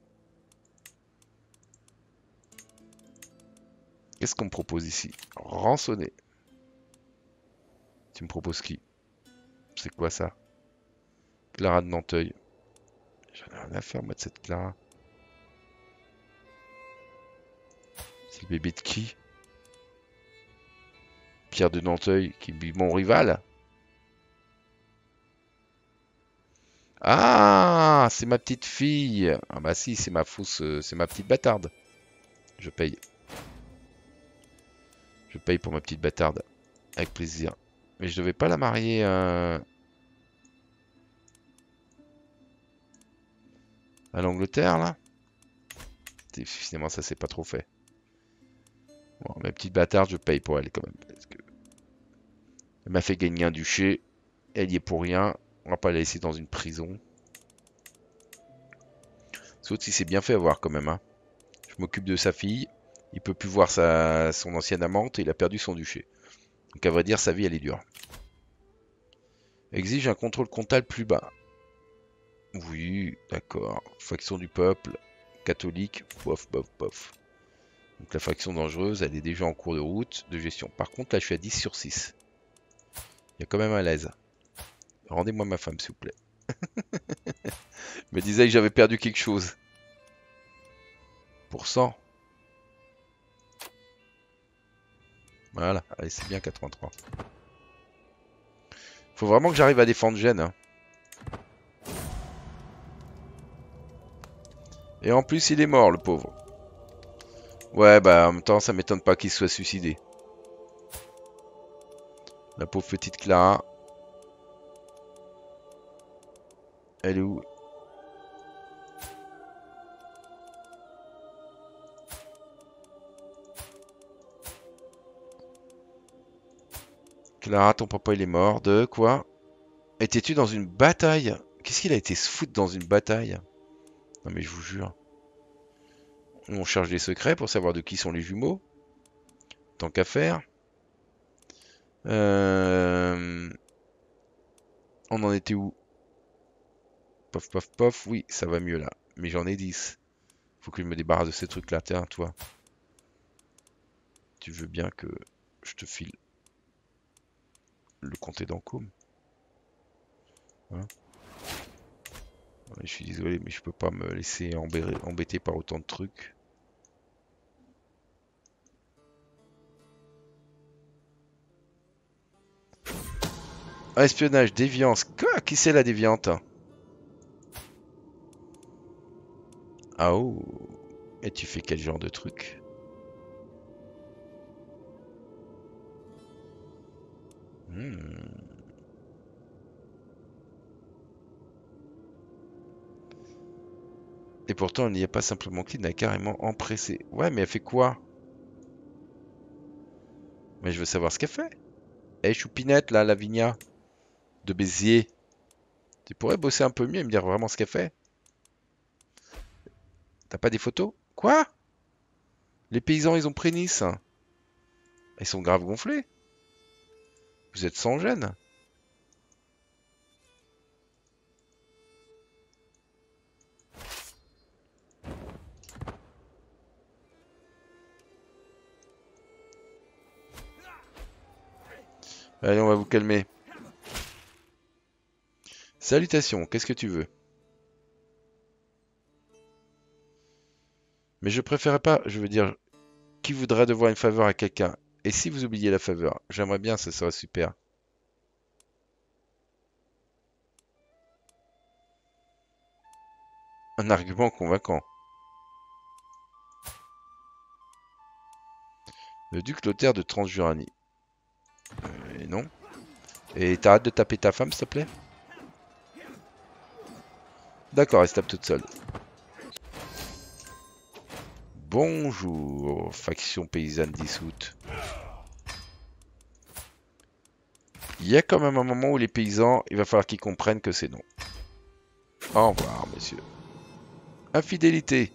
Qu'est-ce qu'on me propose ici? Rançonner. Tu me proposes qui? C'est quoi ça? Clara de Nanteuil. J'en ai rien à faire, moi, de cette Clara. C'est le bébé de qui? Pierre de Nanteuil, qui est mon rival? Ah, c'est ma petite fille. Ah bah si, c'est ma fausse, c'est ma petite bâtarde. Je paye. Je paye pour ma petite bâtarde. Avec plaisir. Mais je devais pas la marier à l'Angleterre, là? Finalement, ça s'est pas trop fait. Bon, ma petite bâtarde, je paye pour elle quand même. Parce que elle m'a fait gagner un duché. Elle y est pour rien. On va pas la laisser dans une prison. Sauf si c'est bien fait avoir quand même, hein. Je m'occupe de sa fille. Il peut plus voir son ancienne amante et il a perdu son duché. Donc à vrai dire, sa vie, elle est dure. Exige un contrôle comptable plus bas. Oui, d'accord. Faction du peuple, catholique, bof, bof, bof. Donc la faction dangereuse, elle est déjà en cours de route de gestion. Par contre, là, je suis à 10 sur 6. Il y a quand même un l'aise. Rendez-moi ma femme, s'il vous plaît. Je me disais que j'avais perdu quelque chose. Pour 100. Voilà, allez, c'est bien 83. Faut vraiment que j'arrive à défendre Gênes, hein. Et en plus, il est mort, le pauvre. Ouais, bah en même temps, ça m'étonne pas qu'il se soit suicidé. La pauvre petite Clara. Elle est où? Clara, ton papa, il est mort. De quoi? Étais-tu dans une bataille? Qu'est-ce qu'il a été se foutre dans une bataille? Non mais je vous jure. On cherche des secrets pour savoir de qui sont les jumeaux. Tant qu'à faire. Euh, On en était où? Pof, pof, pof. Oui, ça va mieux là. Mais j'en ai 10. Faut que je me débarrasse de ces trucs-là. Tiens, toi. Tu veux bien que je te file le comté d'Ancôme, hein? Ouais, je suis désolé, mais je peux pas me laisser embêter par autant de trucs. Ah, espionnage, déviance. Quoi? Qui c'est la déviante? Ah oh. Et tu fais quel genre de truc? Hmm. Et pourtant, elle n'y a pas simplement clean, elle a carrément empressé. Ouais, mais elle fait quoi? Mais je veux savoir ce qu'elle fait. Eh, Choupinette, là, Lavinia, de Béziers. Tu pourrais bosser un peu mieux et me dire vraiment ce qu'elle fait. T'as pas des photos? Quoi? Les paysans, ils ont pris Nice. Ils sont grave gonflés. Vous êtes sans gêne. Allez, on va vous calmer. Salutations, qu'est-ce que tu veux? Mais je préférerais pas, je veux dire, qui voudrait devoir une faveur à quelqu'un? Et si vous oubliez la faveur? J'aimerais bien, ça serait super. Un argument convaincant. Le duc Lothaire de Transjuranie. Et non. Et t'arrêtes de taper ta femme, s'il te plaît? D'accord, elle se tape toute seule. Bonjour, faction paysanne dissoute. Il y a quand même un moment où les paysans, il va falloir qu'ils comprennent que c'est non. Au revoir, monsieur. Infidélité.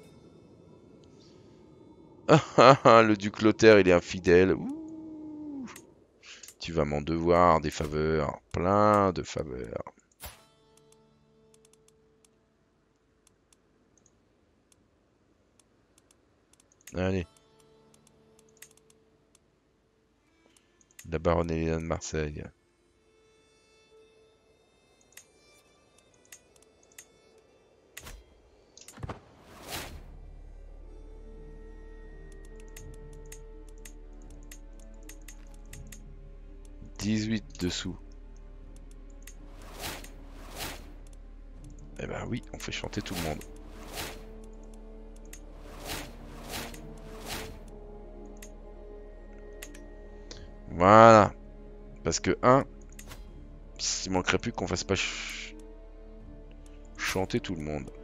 Le duc Lothaire, il est infidèle. Ouh. Tu vas m'en devoir des faveurs. Plein de faveurs. Allez. La baronne de Marseille. « 18 dessous. Eh ben oui, on fait chanter tout le monde. Voilà. Parce que, il manquerait plus qu'on fasse pas chanter tout le monde.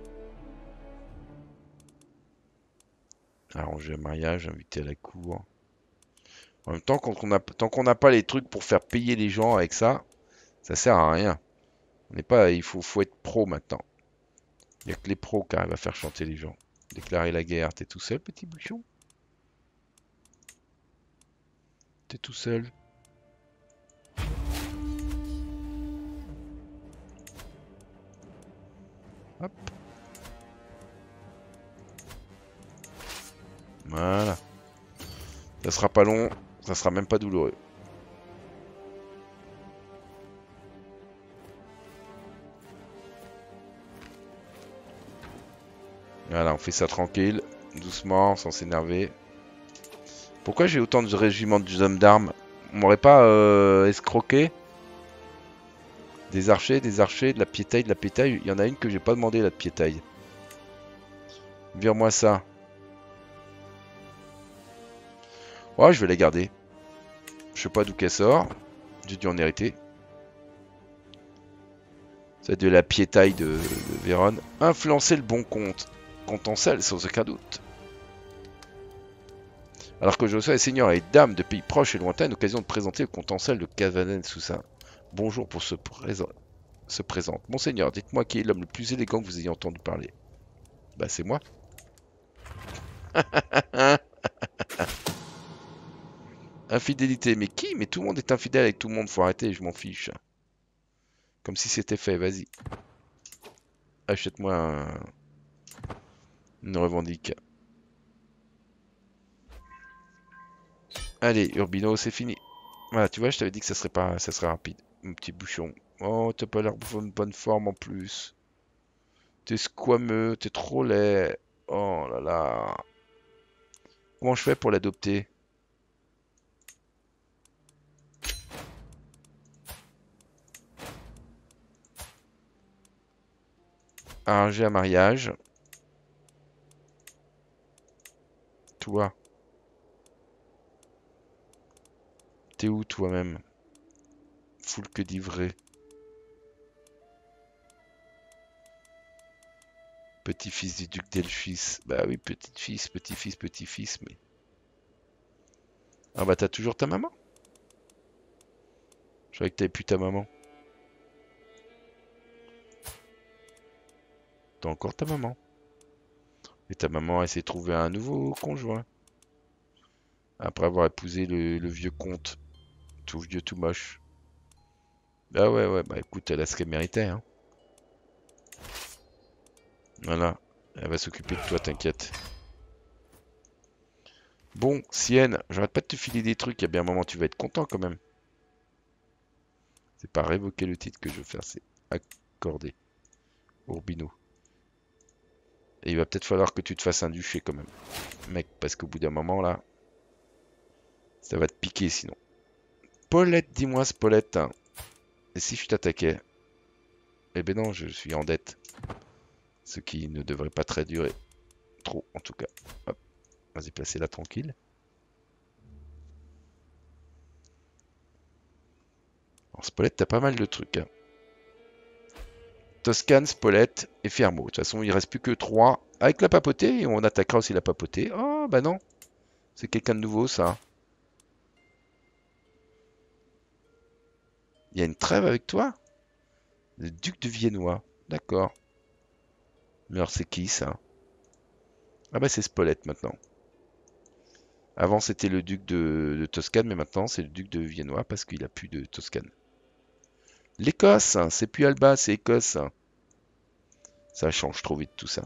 Arranger un mariage, inviter à la cour. En même temps, tant qu'on n'a pas les trucs pour faire payer les gens avec ça, ça sert à rien. On n'est pas, faut être pro maintenant. Il n'y a que les pros qui arrivent à faire chanter les gens. Déclarer la guerre, t'es tout seul, petit bouchon? T'es tout seul. Hop. Voilà. Ça sera pas long, ça sera même pas douloureux. Voilà, on fait ça tranquille, doucement, sans s'énerver. Pourquoi j'ai autant de régiments d'hommes d'armes? On m'aurait pas escroqué? Des archers, de la piétaille, de la pétaille. Il y en a une que j'ai pas demandé, là, de piétaille. Vire-moi ça. Ouais, je vais la garder. Je sais pas d'où qu'elle sort. J'ai dû en hériter. C'est de la piétaille de Vérone. Influencer le bon compte. Contencel, sans aucun doute. Alors que je sois seigneur et dame de pays proches et lointains, occasion de présenter le Contencel de Cavanen sous sa bonjour pour se présente. Monseigneur, dites-moi qui est l'homme le plus élégant que vous ayez entendu parler. Bah c'est moi. Infidélité, mais qui? Mais tout le monde est infidèle avec tout le monde, faut arrêter, je m'en fiche. Comme si c'était fait, vas-y. Achète-moi une revendique. Allez, Urbino, c'est fini. Voilà, tu vois, je t'avais dit que ça serait rapide. Mon petit bouchon. Oh, t'as pas l'air de bonne forme en plus. T'es squameux, t'es trop laid. Oh là là. Comment je fais pour l'adopter? Arranger un mariage. Toi. T'es où toi-même? Foulque d'ivré. Petit-fils du duc d'Elchis. Bah oui, petit-fils, petit-fils, petit-fils, mais... Ah bah t'as toujours ta maman? Je savais que t'avais plus ta maman. T'as encore ta maman. Et ta maman, elle s'est trouvée un nouveau conjoint. Après avoir épousé le vieux comte. Tout vieux, tout moche. Ah ouais, ouais, bah écoute, elle a ce qu'elle méritait, hein. Voilà. Elle va s'occuper de toi, t'inquiète. Bon, Sienne, j'arrête pas de te filer des trucs, il y a bien un moment tu vas être content quand même. C'est pas révoquer le titre que je veux faire, c'est accorder. Urbino. Et il va peut-être falloir que tu te fasses un duché quand même. Mec, parce qu'au bout d'un moment là, ça va te piquer sinon. Paulette, dis-moi, Paulette. Et si je t'attaquais? Eh ben non, je suis en dette. Ce qui ne devrait pas très durer. Trop, en tout cas. Hop. Vas-y, placez-la tranquille. Alors, Spolette, t'as pas mal de trucs. Hein. Toscane, Spolette et Fermo. De toute façon, il reste plus que 3 avec la papauté. Et on attaquera aussi la papauté. Oh, bah non. C'est quelqu'un de nouveau, ça. Il y a une trêve avec toi? Le duc de Viennois. D'accord. Mais alors, c'est qui, ça? Ah bah, c'est Spolette, maintenant. Avant, c'était le duc de Toscane, mais maintenant, c'est le duc de Viennois parce qu'il a plus de Toscane. L'Écosse, hein, c'est plus Alba, c'est Écosse. Ça change trop vite tout ça.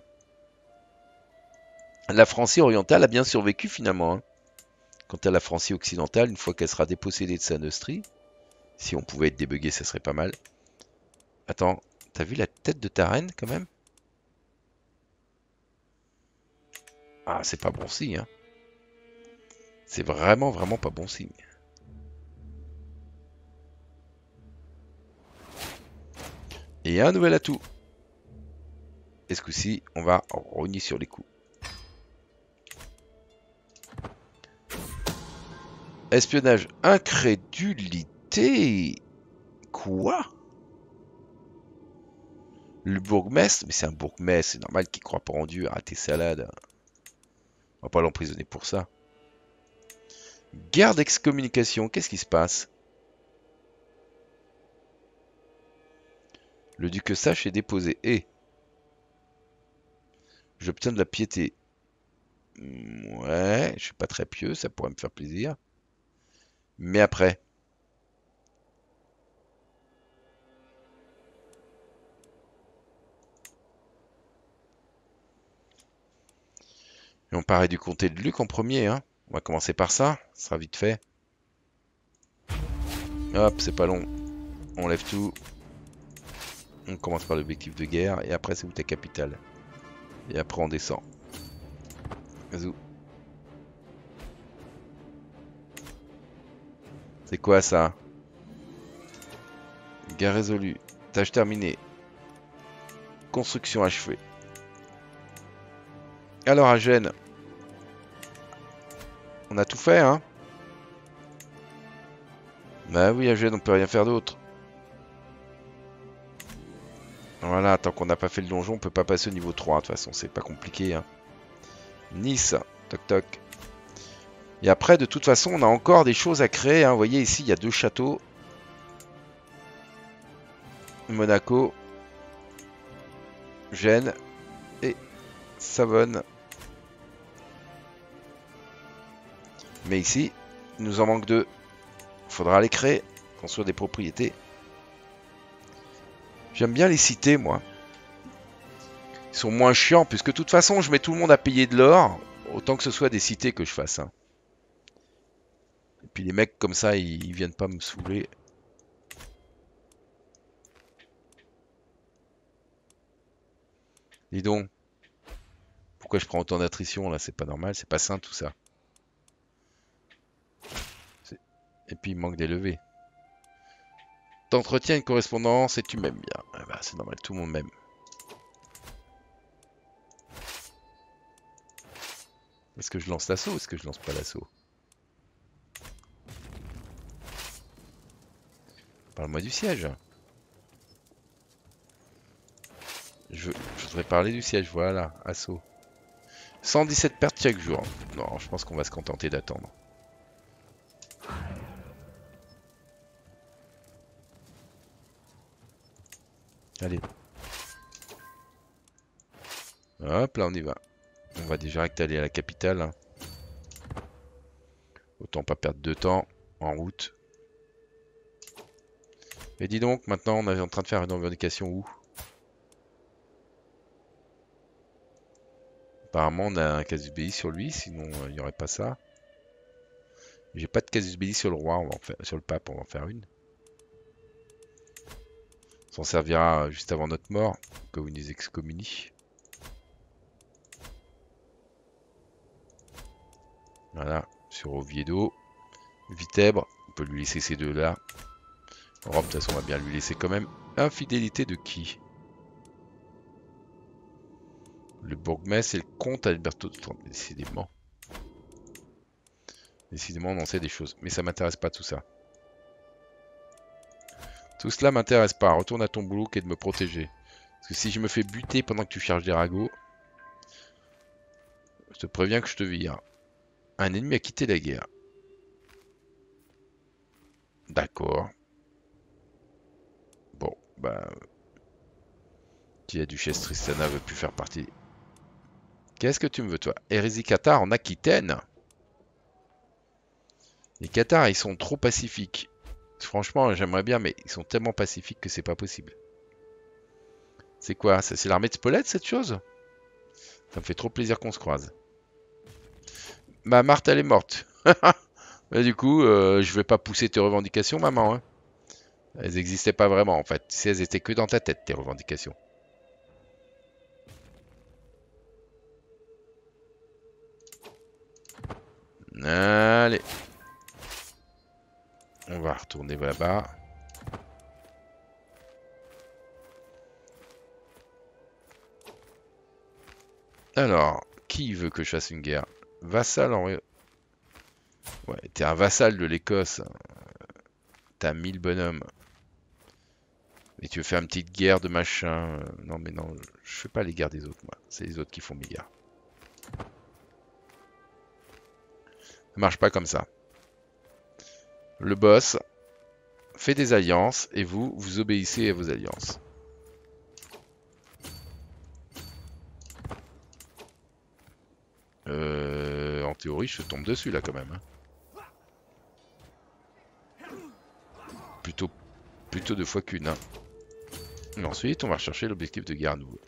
La Francie orientale a bien survécu finalement. Hein. Quant à la Francie occidentale, une fois qu'elle sera dépossédée de sa nostrie, si on pouvait être débugué, ça serait pas mal. Attends, t'as vu la tête de ta reine quand même? Ah, c'est pas bon signe. Hein. C'est vraiment, vraiment pas bon signe. Et un nouvel atout. Et ce coup-ci, on va rogner sur les coups. Espionnage, incrédulité. Quoi? Le bourgmestre? Mais c'est un bourgmestre, c'est normal qu'il croit pas en Dieu. Arrête tes salades. On va pas l'emprisonner pour ça. Guerre d'excommunication, qu'est-ce qui se passe? Le duc Sache est déposé. Et j'obtiens de la piété. Ouais, je suis pas très pieux, ça pourrait me faire plaisir. Mais après. Et on paraît du comté de Luc en premier, hein. On va commencer par ça, ça sera vite fait. Hop, c'est pas long. On lève tout. On commence par l'objectif de guerre. Et après, c'est où ta capitale? Et après, on descend. Zou. C'est quoi ça? Guerre résolue. Tâche terminée. Construction achevée. Alors à Gênes, on a tout fait, hein? Bah oui, à Gênes, on peut rien faire d'autre. Voilà, tant qu'on n'a pas fait le donjon, on peut pas passer au niveau 3. De toute façon, c'est pas compliqué, hein. Nice, toc toc. Et après, de toute façon, on a encore des choses à créer, hein. Vous voyez, ici, il y a 2 châteaux. Monaco, Gênes et Savone. Mais ici, il nous en manque 2. Il faudra les créer, construire des propriétés. J'aime bien les cités, moi. Ils sont moins chiants, puisque de toute façon, je mets tout le monde à payer de l'or. Autant que ce soit des cités que je fasse. Hein. Et puis les mecs comme ça, ils viennent pas me saouler. Dis donc. Pourquoi je prends autant d'attrition là? C'est pas normal, c'est pas sain tout ça. Et puis il manque des levées. T'entretiens une correspondance et tu m'aimes bien. Ah bah, c'est normal, tout le monde m'aime. Est-ce que je lance l'assaut ou est-ce que je lance pas l'assaut? Parle-moi du siège. Je voudrais parler du siège, voilà, assaut. 117 pertes chaque jour. Non, je pense qu'on va se contenter d'attendre. Allez. Hop, là on y va. On va direct aller à la capitale. Autant pas perdre de temps en route. Et dis donc, maintenant on est en train de faire une revendication où? Apparemment on a un casus belli sur lui, sinon il n'y aurait pas ça. J'ai pas de casus belli sur le roi, on va en faire, sur le pape, on va en faire une. On s'en servira juste avant notre mort, comme il nous excommunie. Voilà, sur Oviedo. Vitèbre, on peut lui laisser ces deux-là. Rome, de toute façon, on va bien lui laisser quand même. Infidélité de qui? Le bourgmestre et le comte Alberto de Trente. Décidément. Décidément, on en sait des choses. Mais ça m'intéresse pas tout ça. Tout cela m'intéresse pas. Retourne à ton boulot qui est de me protéger. Parce que si je me fais buter pendant que tu charges des ragots, je te préviens que je te vire. Un ennemi a quitté la guerre. D'accord. Bon, bah... Qui la duchesse Tristana veut plus faire partie. Qu'est-ce que tu me veux, toi? Hérésie cathare en Aquitaine? Les cathares, ils sont trop pacifiques. Franchement, j'aimerais bien, mais ils sont tellement pacifiques que c'est pas possible. C'est quoi? C'est l'armée de Spolète, cette chose? Ça me fait trop plaisir qu'on se croise. Bah, Marthe, elle est morte. Et du coup, je vais pas pousser tes revendications, maman. Hein. Elles n'existaient pas vraiment, en fait. Tu sais, elles étaient que dans ta tête, tes revendications. Allez. On va retourner là-bas. Alors, qui veut que je fasse une guerre? Vassal en... Ouais, t'es un vassal de l'Écosse. T'as 1000 bonhommes. Et tu veux faire une petite guerre de machin. Non, mais non, je fais pas les guerres des autres, moi. C'est les autres qui font mes guerres. Ça marche pas comme ça. Le boss fait des alliances et vous, vous obéissez à vos alliances. En théorie, je te tombe dessus là quand même. Hein. Plutôt 2 fois qu'une. Hein. Et ensuite, on va rechercher l'objectif de guerre nouveau.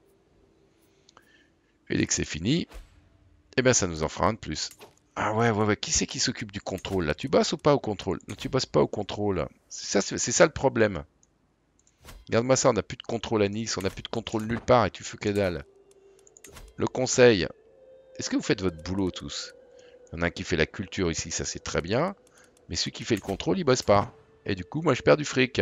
Et dès que c'est fini, eh bien ça nous en fera un de plus. Ah ouais. Qui c'est qui s'occupe du contrôle là? Tu bosses ou pas au contrôle? Non, tu bosses pas au contrôle. C'est ça le problème. Regarde-moi ça, on n'a plus de contrôle à Nice, on n'a plus de contrôle nulle part et tu fais que dalle. Le conseil, est-ce que vous faites votre boulot tous? Il y en a un qui fait la culture ici, ça c'est très bien. Mais celui qui fait le contrôle, il bosse pas. Et du coup, moi je perds du fric.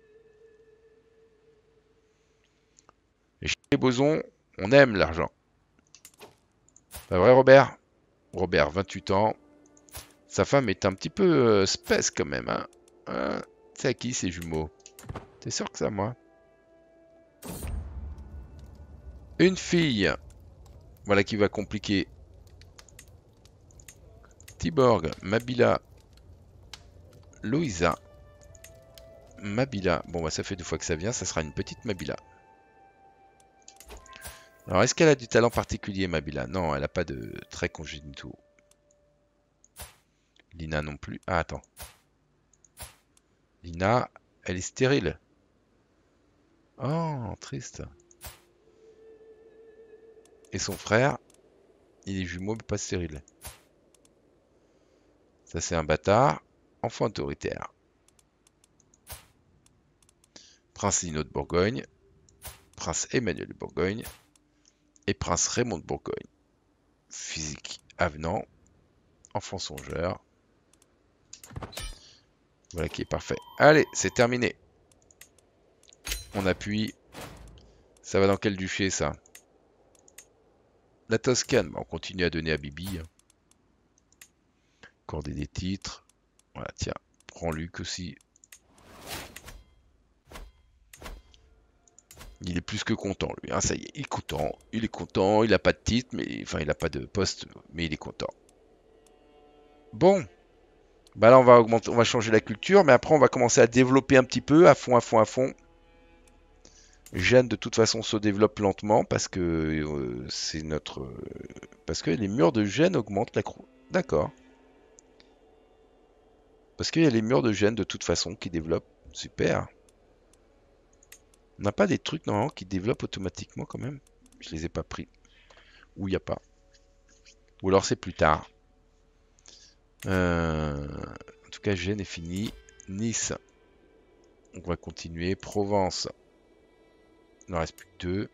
Et chez les bosons, on aime l'argent. Pas vrai Robert? Robert, 28 ans. Sa femme est un petit peu spèce quand même. Hein, c'est à qui ces jumeaux? T'es sûr que c'est à moi? Une fille. Voilà qui va compliquer. Tiborg, Mabila, Loïsa. Mabila. Bon, bah ça fait 2 fois que ça vient, ça sera une petite Mabila. Alors, est-ce qu'elle a du talent particulier, Mabila? Non, elle n'a pas de traits congénitaux. Lina non plus. Ah, attends. Lina, elle est stérile. Oh, triste. Et son frère, il est jumeau, mais pas stérile. Ça, c'est un bâtard. Enfant autoritaire. Prince Lino de Bourgogne. Prince Emmanuel de Bourgogne. Et Prince Raymond de Bourgogne. Physique avenant. Enfant songeur. Voilà qui est parfait. Allez, c'est terminé. On appuie. Ça va dans quel duché, ça? La Toscane. Bah, on continue à donner à Bibi. Accorder des titres. Voilà, tiens. Prends Luc aussi. Il est plus que content, lui. Hein, ça y est, il est content. Il est content. Il n'a pas de titre, mais enfin, il n'a pas de poste, mais il est content. Bon, bah là, on va changer la culture, mais après, on va commencer à développer un petit peu, à fond, à fond, à fond. Gênes, de toute façon, se développe lentement parce que c'est notre. Parce que les murs de Gênes augmentent la croûte. D'accord. Parce qu'il y a les murs de Gênes, de toute façon, qui développent. Super. On n'a pas des trucs, normalement, qui développent automatiquement, quand même. Je les ai pas pris. Ou il n'y a pas. Ou alors c'est plus tard. En tout cas, Gênes est fini. Nice. On va continuer. Provence. Il n'en reste plus que 2.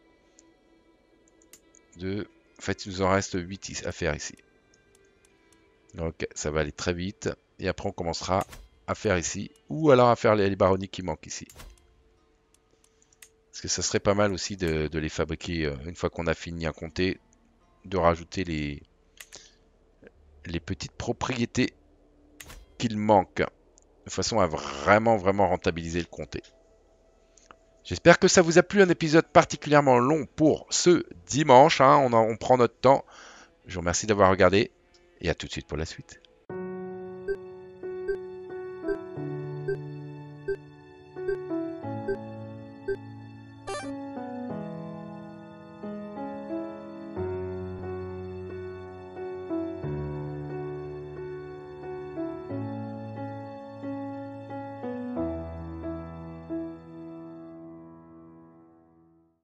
2. En fait, il nous en reste 8 à faire ici. Ok, ça va aller très vite. Et après, on commencera à faire ici. Ou alors à faire les baronnies qui manquent ici. Parce que ça serait pas mal aussi de les fabriquer une fois qu'on a fini un comté. De rajouter les petites propriétés qu'il manque. De façon à vraiment, vraiment rentabiliser le comté. J'espère que ça vous a plu, un épisode particulièrement long pour ce dimanche. Hein. On prend notre temps. Je vous remercie d'avoir regardé et à tout de suite pour la suite.